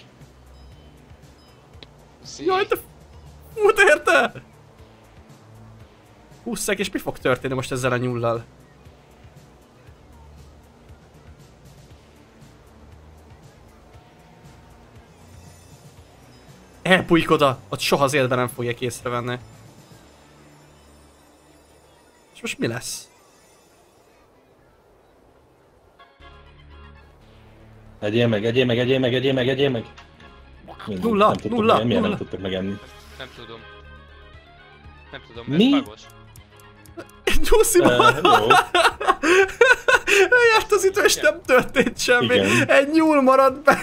Jaj, te fut érte! Hússzák, és mi fog történni most ezzel a nyullal? Elbújik oda, ott soha az életben nem fogják észrevenni. És most mi lesz? Egyél meg, egyél meg, egyél meg, egyél meg, egyél meg! Mindegy, Nulla, nem tudtuk nulla, megenni, miért nulla. nem tudtuk megenni? Nem tudom. Nem tudom, Mi? ez pagos. Nyusziban! Uh, jó. Járt az idő, és nem történt semmi. Igen. Egy nyúl maradt be.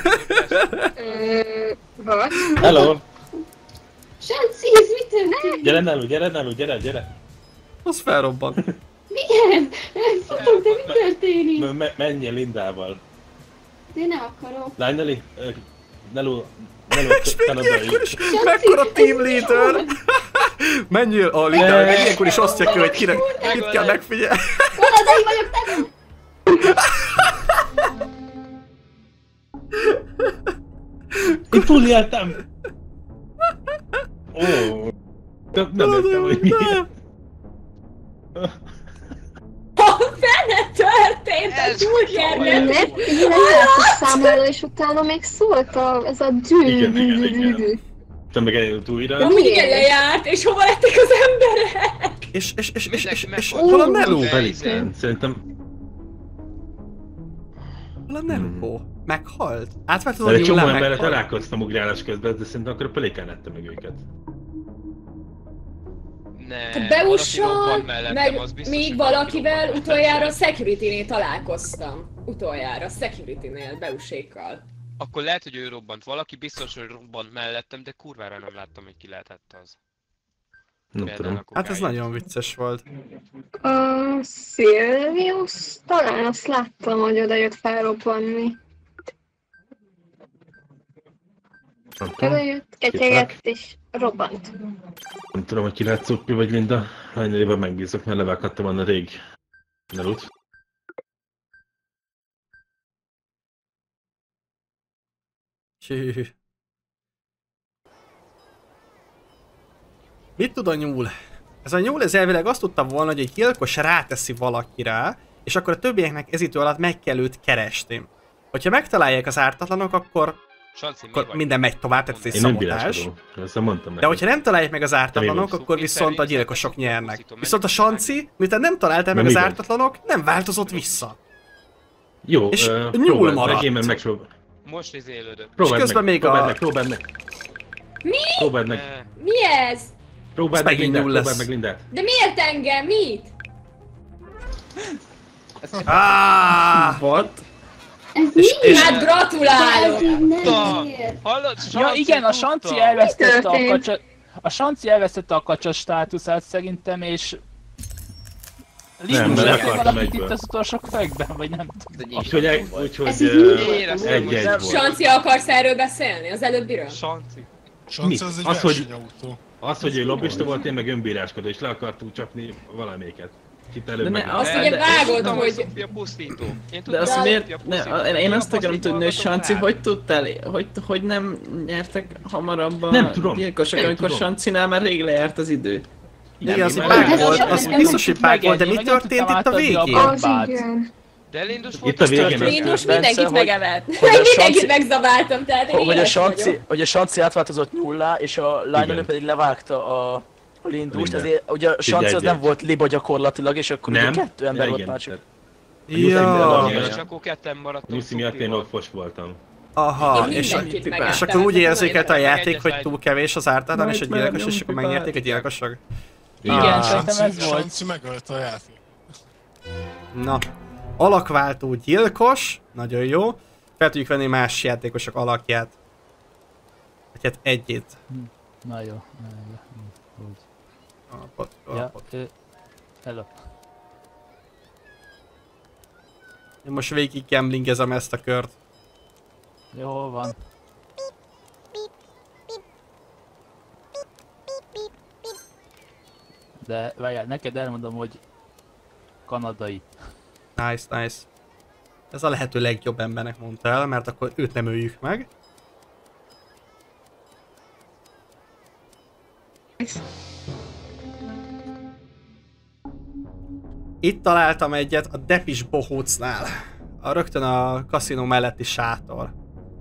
Vagy? Hello! Sanci, ez mi történt? Gyere Nelu, gyere Nelu, gyere, gyere! Az felrobban. Milyen? Futok, de mi történik? M- me- menjél Lindával. De én nem akarok. Lány Neli, ö, Nelu, Nelu, És te még oda ilyenkor is, így. mekkora team leader! Menjél a Linda, meg ilyenkor is osztja ki, hogy kinek, kit kell megfigyelni. Maradai vagyok, te Én túléltem! Ó, nem, nem értem, hogy miért. Fene történt a gyúrgerget! Nem, nem látott számlára, és utána még szólt a, ez a dű, Igen, dű, igen, dű, igen. dű, dű. Te meg eljött újra. De minden lejárt, és hova lettek az emberek? És, és, és, és, és, és meghalt. hol a Nelu? Pelikán, szerintem... Hol a Nelu? Meghalt? Átváltod De a egy csomó nyúlán, emberre meghalt? találkoztam ugrálás közben, de szerintem akkor a Pelikán ette meg őket. Ne, A Beussal, valaki robban mellettem, meg az biztos, még hogy valaki valakivel robban utoljára a mellettem. security-nél találkoztam. Utoljára, a security-nél, Beusékkal. Akkor lehet, hogy ő robbant. Valaki biztos, hogy robbant mellettem, de kurvára nem láttam, hogy ki lehetett az. Nem Például tudom. a Hát ez kokáin. nagyon vicces volt. A Silvius, talán azt láttam, hogy oda jött felrobbanni. Nem tudom. Előjött, ketyegett és robbant. Nem tudom, hogy ki lehet Cuppi vagy Linda. Hányadében megbízok, mert levághattam volna rég Nelut. Hű. Mit tud a nyúl? Ez a nyúl ez elvileg azt tudta volna, hogy egy gyilkos ráteszi valakire, és akkor a többieknek ez idő alatt meg kell őt keresni. Hogyha megtalálják az ártatlanok, akkor, Sanci, mi akkor vagy? minden megy tovább, tehát ez egy Én nem szabotás. bíráskodom. Ezt mondtam De neki. hogyha nem találják meg az ártatlanok, vagy? akkor viszont a gyilkosok nyernek. Viszont a Sanci, miután nem találták meg Na, az mi vagy? ártatlanok, nem változott vissza. Jó, És uh, nyúl próbáld maradt. meg, én meg megpróbál. Most izélődök. Próbáld közben meg, még próbáld a- meg, próbáld meg. Mi? Próbáld meg. Mi ez? Próbáld Ez meg megint Lindát, nyúl próbáld lesz. meg Lindát. De miért engem? Mit? Ah! What? Ez És- mi? és- Hát gratulálok! Hallod? Ja igen, a Sanci elvesztette a történt? kacsa... A Sanci elvesztette a kacsa státuszát szerintem, és... Lindus mert lett akartam valamit egyből. itt az utolsó kövekben, vagy nem tudom. Úgyhogy egy- úgyhogy, Ez így uh, nyúl volt, egy-egy nem? volt. Sanci, akarsz erről beszélni? Az előbbiről? Sanci. Mi? Sanci az egy Az, hogy, versenyautó. az, hogy ő lobbista volt, én meg önbíráskodó, és le akartunk csapni valamelyiket. Itt előbb De ne, meg. azt ugye de- vágod, Tudtam, hogy- Sofia pusztító. Én De tudtam, azt hogy miért... Sofia Ne, pusztító. én, én azt Sofia akarom tudni, hogy pusztító Sanci, rá. hogy tudtál, hogy, hogy nem nyertek hamarabb a Nem tudom, gyilkosok, nem amikor tudom. Sancinál már rég lejárt az idő. Igen, az én egy már- bug Ez volt, az- az ez biztos, hogy bug volt, de mi meg nem történt tudtam itt a átadni a végén? bal- Az Bát. igen. De Lindus Itt volt a az végén történet. az- Lindus Bence, mindenkit hogy- megevett. hogy Meg a mindenkit Sanci- megzabáltam, tehát én Hogy a éhes Sanci, vagyok. hogy a Sanci átváltozott nullá, és a lánynőnő Igen. pedig levágta a Lindust, Lindát. ezért ugye a Sanci az egy-egy. nem volt liba gyakorlatilag, és akkor ugye Nem? kettő ember Ja, volt igen. már csak. Ja. És akkor ketten maradtunk Nyuszi miatt én Szofival. offos voltam. Aha, Én és, mindenkit és megettem, akkor úgy ez érzékelte a nagyon játék, hogy túl kevés az ártatlan és a Majd már gyilkos, és akkor nyomjuk megnyerték a át. gyilkosok. Igen, Ah. szerintem ez Sanci, volt. Sanci megölte a játék. Na, alakváltó gyilkos, nagyon jó. Fel tudjuk venni más játékosok alakját. Vagy hát egyét. Na jó, na jó. Úgy. Alapot, Ja, alapot. ö, hello. Én most végig gamblingezem ezt a kört. Jó van. De várjál, neked elmondom, hogy kanadai. Nice, nice. Ez a lehető legjobb embernek mondta el, mert akkor őt nem öljük meg. Itt találtam egyet a Depis Bohócnál. A rögtön a kaszinó melletti sátor.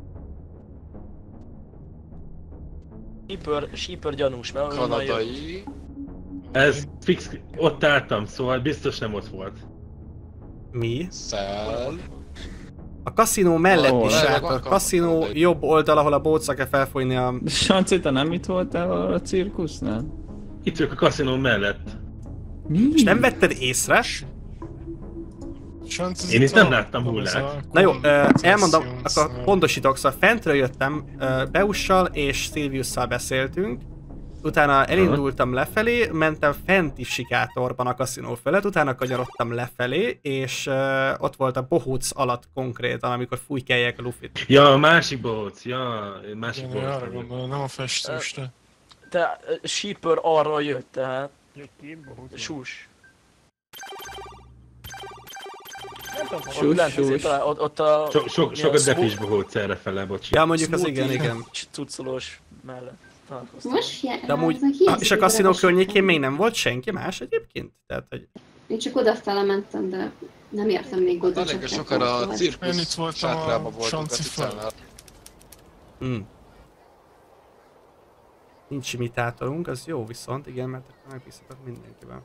Sheeper, Sheeper gyanús, mert onnan jön. Kanadai. Ez fix, ott álltam, szóval biztos nem ott volt. Mi? Szel. A kaszinó melletti Hol? sátor. A kaszinó jobb oldal, ahol a bócra kell felfújni a... Sanci, te nem itt voltál a, a cirkusznál? Itt vagyok a kaszinó mellett. Mi? És nem vetted észre? Sanci az Én itt van, nem láttam van az hullát. a Na jó, ö, elmondom, Concessions, akkor pontosítok, szóval fentről jöttem, ö, Beussal és Silviusszal beszéltünk, utána elindultam lefelé, mentem fenti sikátorban a kaszinó felett, utána kanyarodtam lefelé, és ö, ott volt a bohóc alatt konkrétan, amikor fújkálják a Lufit. Ja, a másik bohóc, ja, másik Igen, én arra bohóc. gondolom, nem a festősre. Te ö, Sheeper arra jött, tehát... Sus. Nem tudom, Sus, ott lent azért sus. talál- ott, ott a... So, sok, milyen sok a smooth- depis bohóc errefele, bocsi. Ja, mondjuk az igen, smoothie igen. cuccolós mellett találkoztam. Most jel, De amúgy, ez a ah, hihetetlen és a kaszinó darabos környékén nekem. még nem volt senki más egyébként? Tehát, hogy... Én csak odafele mentem, de nem értem még oda. Elég csak sokan a elfordulva. Én itt cirkusz voltam a sátrában voltunk a Sanci cicánál. Hmm. Nincs imitátorunk, az jó viszont, igen, mert akkor megbízhatok mindenkivel.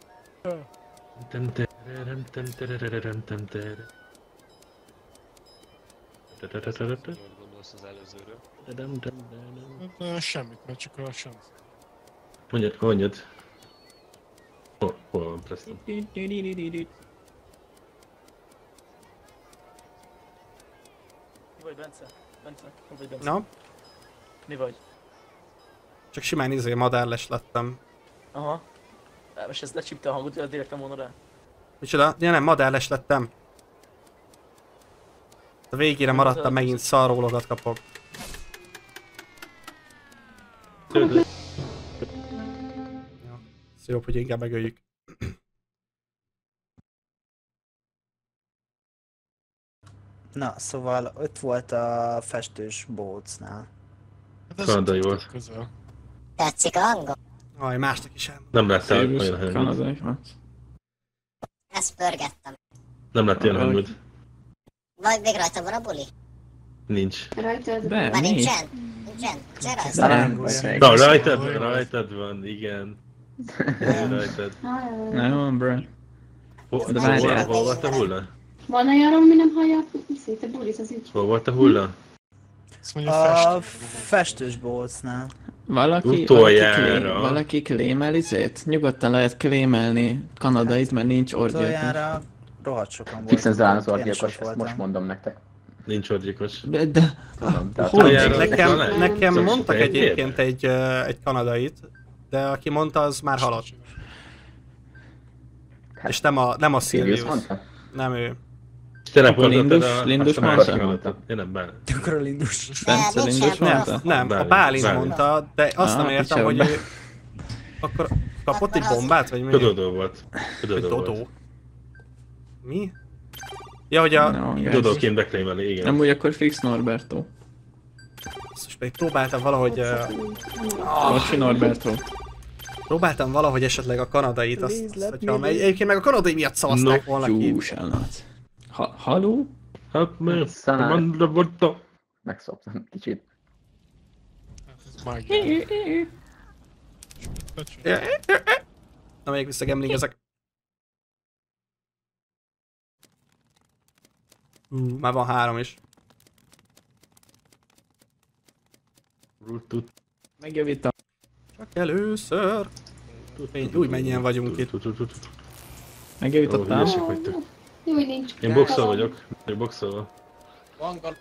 Mit gondolsz az előzőről? Hát, semmit, mert csak a Sanci. Mondjad, mondjad. Hol, hol van Preston? Mi vagy, Bence? Bence, hol vagy, Bence? Na, Mi vagy? csak simán izé madárles lettem. Aha. Á, most ez lecsípte a hangot, hogy direkt nem mondod rá. Micsoda? Ja nem, madárles lettem. A végére maradtam, megint szarrólogat kapok. Ja. Ez jobb, hogy inkább megöljük. Na, szóval ott volt a festős bohócnál. Hát ez Kanadai ott volt. közel. Tetszik a hangom? Aj, másnak is elmondom. Nem láttál Szívus, olyan hangod. kanadai, hát. Ezt pörgettem. Nem láttál olyan hangod. Vagy még rajta van a buli? Nincs. Rajtad? De, Már nincs. nincsen? Nincsen? Nincs rajta? Nem. Na, rajtad, rajtad van, igen. Rajtad. Nem van, bro. Hol, De hol, várjál. hol volt a hulla? Van olyan, ami nem hallja a szét, a bulit az ügy. Hol volt a hulla? A festős bolcnál. Valaki, valaki, Utoljára. klém, valaki klémel izét? Nyugodtan lehet klémelni Kanadait, mert nincs orgyilkos. Utoljára rohadt sokan voltak. Fixen talán az Én is orgyilkos, voltam. most mondom nektek. Nincs orgyilkos. De, de... Tudom, tehát Hol? Nekem, nekem Csak mondtak egy egyébként egy, uh, egy kanadait, de aki mondta, az már halott. És nem a, nem a Sirius Sirius. mondta? Nem ő. Lindus? Lindus mondta? Én nem bár. Akkor a Lindus. Bence Lindus Nem, mondta? nem, a Bálint, Bálint Bálint. mondta, de azt Ah, nem értem, kicsoda. hogy ő... Akkor kapott egy bombát, vagy mi? Dodó volt. Hogy Dodó volt. Dodó? Mi? Ja, hogy a... No, guys. Dodóként beklémeli, igen. Nem úgy, akkor fix Norberto. Most pedig próbáltam valahogy... Uh, Bocsi Norberto. próbáltam valahogy esetleg a kanadait, azt, Please azt let hogyha... me Egy, egyébként meg a kanadai miatt szavazták No, volna ki. You shall not. Ha, haló? Hát mi? Szanár. Mondra volt. Megszoptam kicsit. Na, még visszagemlingezek. Hú, már van három is. Megjavítom. Csak először. Fény, úgy mennyien vagyunk itt. Megjavítottál? Ó, hülyesek vagytok. Jó, hogy nincs. Én boxol vagyok. Én boxolva. Van gal...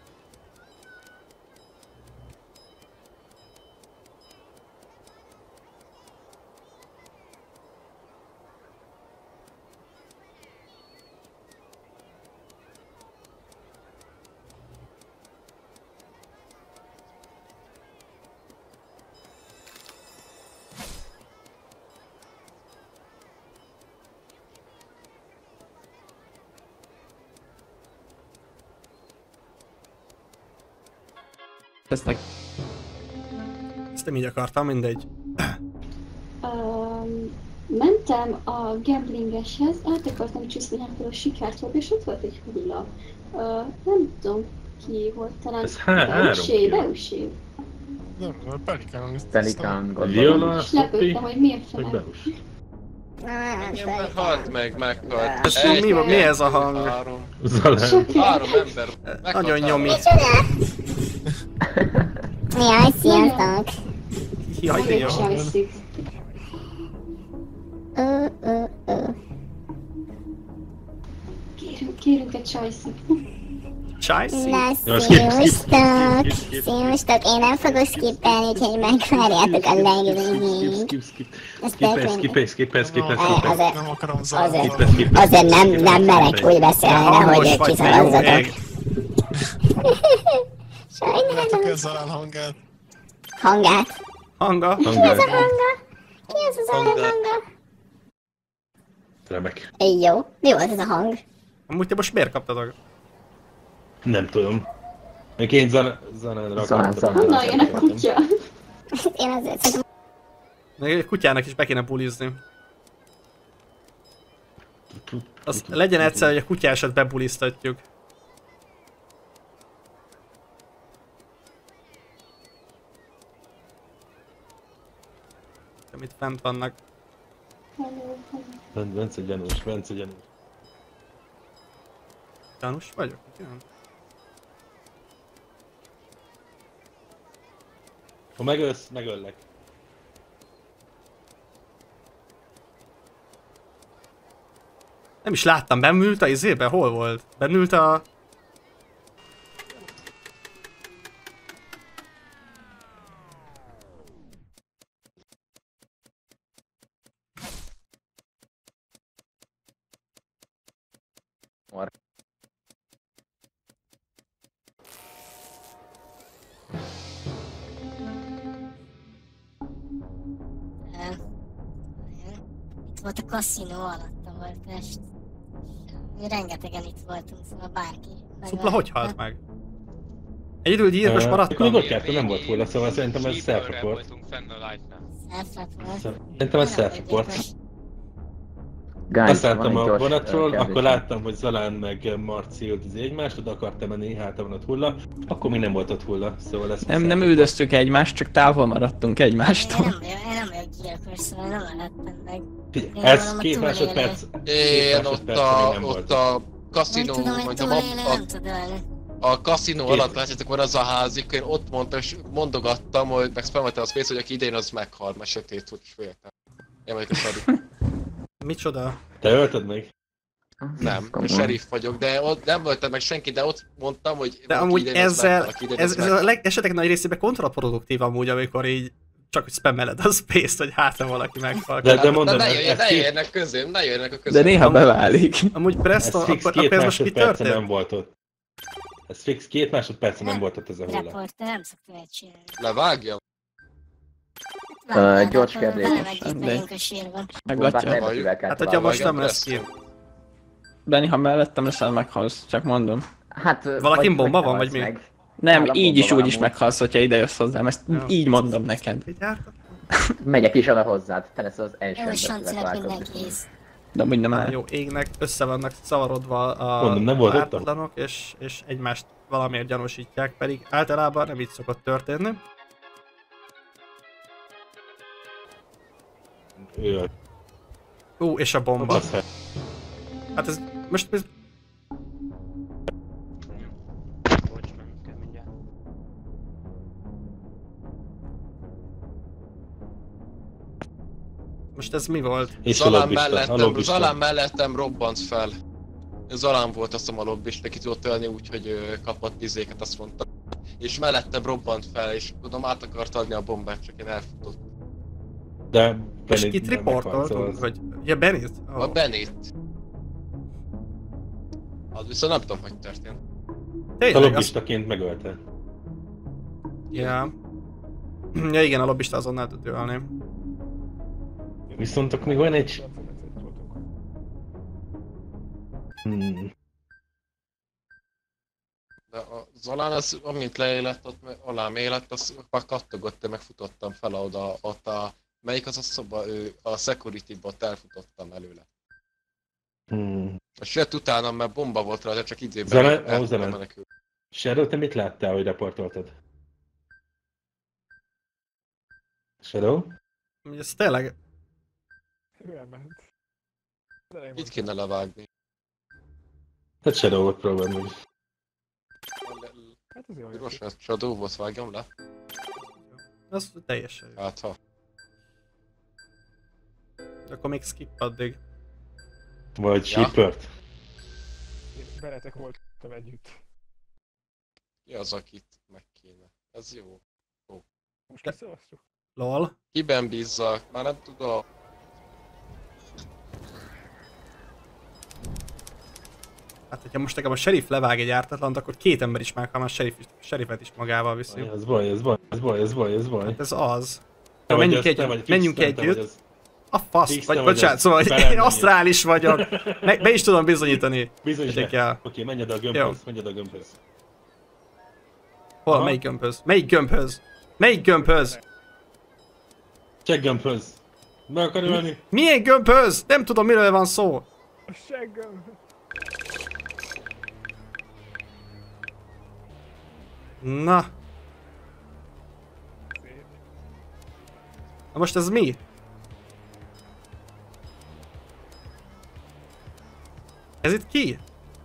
Ezt meg... Ezt nem így akartam, mindegy. Um, mentem a gamblingeshez, át akartam csúszni hátul a sikertól, és ott volt egy hulla. Uh, nem tudom ki volt, talán Ez há- három Beusé, kiló. Beusé. Nem, a Pelikán. Pelikán Viola, És lepődtem, hogy miért vagy felel. Beus? Engem halt meg, meghalt. Ez mi, mi, mi ez a hang? Három. Zalán. Három ember. meghalt Nagyon három. nyomi. Jaj, sziasztok! Jaj, de jó. Sajszik. Ö, ö, ö. Kérünk, kérünk egy sajszit. Csajszi. Na, Jó, skip, skip, sziasztok! skip, skip. Sziasztok! Én nem fogok skippelni, úgyhogy megvárjátok a legvégig. Skip, skip. Ezt Skipelj, történik. skipelj, skipelj, skipelj, Aj, skipelj. azért, Nem akarom azért, Skipelj, skipelj. azért nem, nem merek úgy beszélni, Hangos hogy vagy, te jó kiszavazzatok. ég. Látok ezzel a hangát. Hangát. Hanga. Ki az a Hangál. hanga? Ki az az olyan hanga? Remek. Jó. Mi volt ez a hang? Amúgy te most miért kaptad? Nem tudom. Még én zan- zanánra Zanán, akartam. zanán. Honnan jön a kutya? Én azért szerintem. Még egy kutyának is be kéne bulizni. Az legyen egyszer, hogy a kutyásat bebuliztatjuk. Amit fent vannak. Ben- Bence gyanús, Bence gyanús. Gyanús vagyok? Igen. Ha megölsz, megöllek. Nem is láttam, bennült a izébe? Hol volt? Bennült a... Itt volt a kaszinó alatt, ahol Pest. Mi rengetegen itt voltunk, szóval bárki. Szupla hogy halt meg? Egyedül gyilkos maradtam. Akkor kettő nem volt volna, szóval szerintem ez self-report. Szerintem ez self-report. Azt láttam a vonatról, akkor láttam, hogy Zalán meg Marci üldözi egymást, oda akartam menni, hátra van ott Hulla, akkor még nem volt ott Hulla, szóval ez... Nem, nem üldöztük egymást, csak távol maradtunk egymástól. Én nem vagyok gyilkos, szóval nem maradtam meg. Ez két másodperc. Én ott a, ott a kaszinó, mondjam, a, a kaszinó alatt látjátok, van az a házik, én ott mondtam, és mondogattam, hogy meg spameltem a space, hogy aki idején az meghal, mert sötét volt és féltem. Én vagyok a Sari. Micsoda? Te ölted még? Nem, a sheriff vagyok, de ott nem öltem meg senki, de ott mondtam, hogy... De amúgy ezzel, ez, ez a leg, esetek nagy részében kontraproduktív amúgy, amikor így csak hogy spammeled a space-t, hogy hátra valaki meghal. De, de mondom, ne, jöjjön, ne jöjjenek közém, ne jöjjenek a közém. De néha beválik. Amúgy Presto, ez fix akkor, két akkor most mi másodperce történt? nem volt ott. Ez fix két másodperce nem volt ott ez a Hulla. Reporter nem szokta ezt csinálni. Levágjam? Uh, gyors kérdés. Megyünk a sírban. Meglatja. Hát hogyha most nem lesz ki. Benni, ha mellettem leszel, meghalsz, csak mondom. Hát... Valakin bomba van, vagy mi? Meg. Nem, így is úgy is meghalsz, hogyha ide jössz hozzám, ezt így mondom neked. Megyek is oda hozzád, te lesz az első Jó, ember, sancinak mindenkész. De amúgy nem áll. Jó, égnek, össze vannak szavarodva a Mondom, nem volt ott? ártatlanok, és, és egymást valamiért gyanúsítják, pedig általában nem így szokott történni. Ő Ú, és a bomba. Hát ez most... Ez... Most ez mi volt? Zalán mellettem, Zalán mellettem robbant fel. Zalán volt azt a lobbist, neki tudott ölni úgy, hogy ö, kapott izéket, azt mondta. És mellettem robbant fel, és tudom át akart adni a bombát, csak én elfutott. De és kit riportoltunk, hogy... Ja, Benit? Oh. A Benit. Az viszont nem tudom, hogy történt. A lobbistaként megölte. Ja. Ja igen, a lobbista azonnal tud ölni. Viszont akkor még van egy... Hmm. De a Zalán az, amint leélett, ott alám élett, az már kattogott, én megfutottam fel oda, ott a... Melyik az a szoba, ő a security-ba ott elfutottam előle. Hmm. És jött utánam, mert bomba volt rá, de csak időben Zalán, el Zalán. menekül. Shadow, te mit láttál, hogy reportoltad? Shadow? Ez tényleg... Itt kéne levágni. Hát Shadow volt próbálni. Hát ez jó. Rossz, Shadow volt, vágjam le. Az teljesen jó. Hát ha. De akkor még skip addig. Vagy ja. Sheepert. Veletek voltam együtt. Ki az, akit meg kéne? Ez jó. Jó. Most leszavaztuk? Lol. Kiben bízzak? Már nem tudom. Hát, hogyha most nekem a sheriff levág egy ártatlant, akkor két ember is meghal, a sheriff, sheriffet is magával viszi. Aj, ez baj, ez baj, ez baj, ez baj, ez baj. Hát ez az. Te menjünk az, egy, menjünk együtt. A fasz, vagy bocsánat, szóval én asztrális vagyok. Be, be is tudom bizonyítani. Bizonyítsd be. Oké, menj oda a gömbhöz, menj oda a gömbhöz. Hol? Aha. Melyik gömbhöz? Melyik gömbhöz? Melyik gömbhöz? Check gömbhöz. Meg akar ölni? Milyen gömbhöz? Nem tudom, miről van szó. A seggömb. Na. Na most ez mi? Ez itt ki?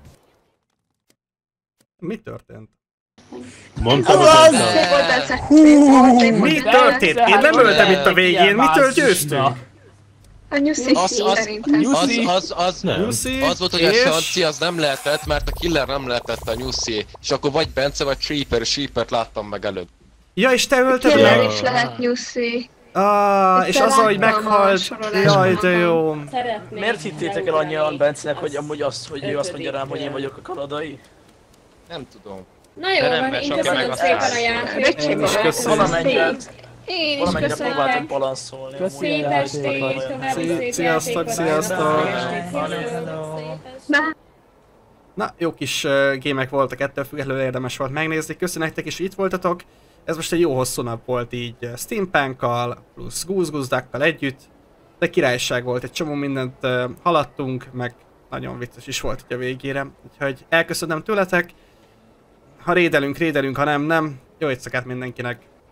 Mi történt? Mondtam, hogy mi történt? Én nem öltem itt a végén, mitől győztünk? A nyuszi szerintem. Az, az, az, az volt, hogy a sanci az nem lehetett, mert a killer nem lehetett a nyuszi. És akkor vagy Bence, vagy Sheeper, Sheepert láttam meg előbb. Ja, és te ölted meg? meg? is lehet nyuszi. Ah, és az, hogy meghalt. Jaj, de jó. Miért hittétek el annyian Bencenek, hogy amúgy azt, hogy ő azt mondja rám, hogy én vagyok a kanadai? Nem tudom. Na jó, van, én köszönöm szépen a játékot. Én is köszönöm. Valamennyire, Én is valamennyire köszönöm. próbáltam balanszolni. Szép estét, további szép Sziasztok, játékot. sziasztok. Na, jó kis uh, gémek voltak, ettől függetlenül érdemes volt megnézni. Köszönöm nektek is, hogy itt voltatok. Ez most egy jó hosszú nap volt így uh, Steampunkkal, plusz gúzguzdákkal együtt. De királyság volt, egy csomó mindent uh, haladtunk, meg nagyon vicces is volt így a végére. Úgyhogy elköszönöm tőletek. Ha rédelünk, rédelünk, ha nem, nem. Jó éjszakát mindenkinek!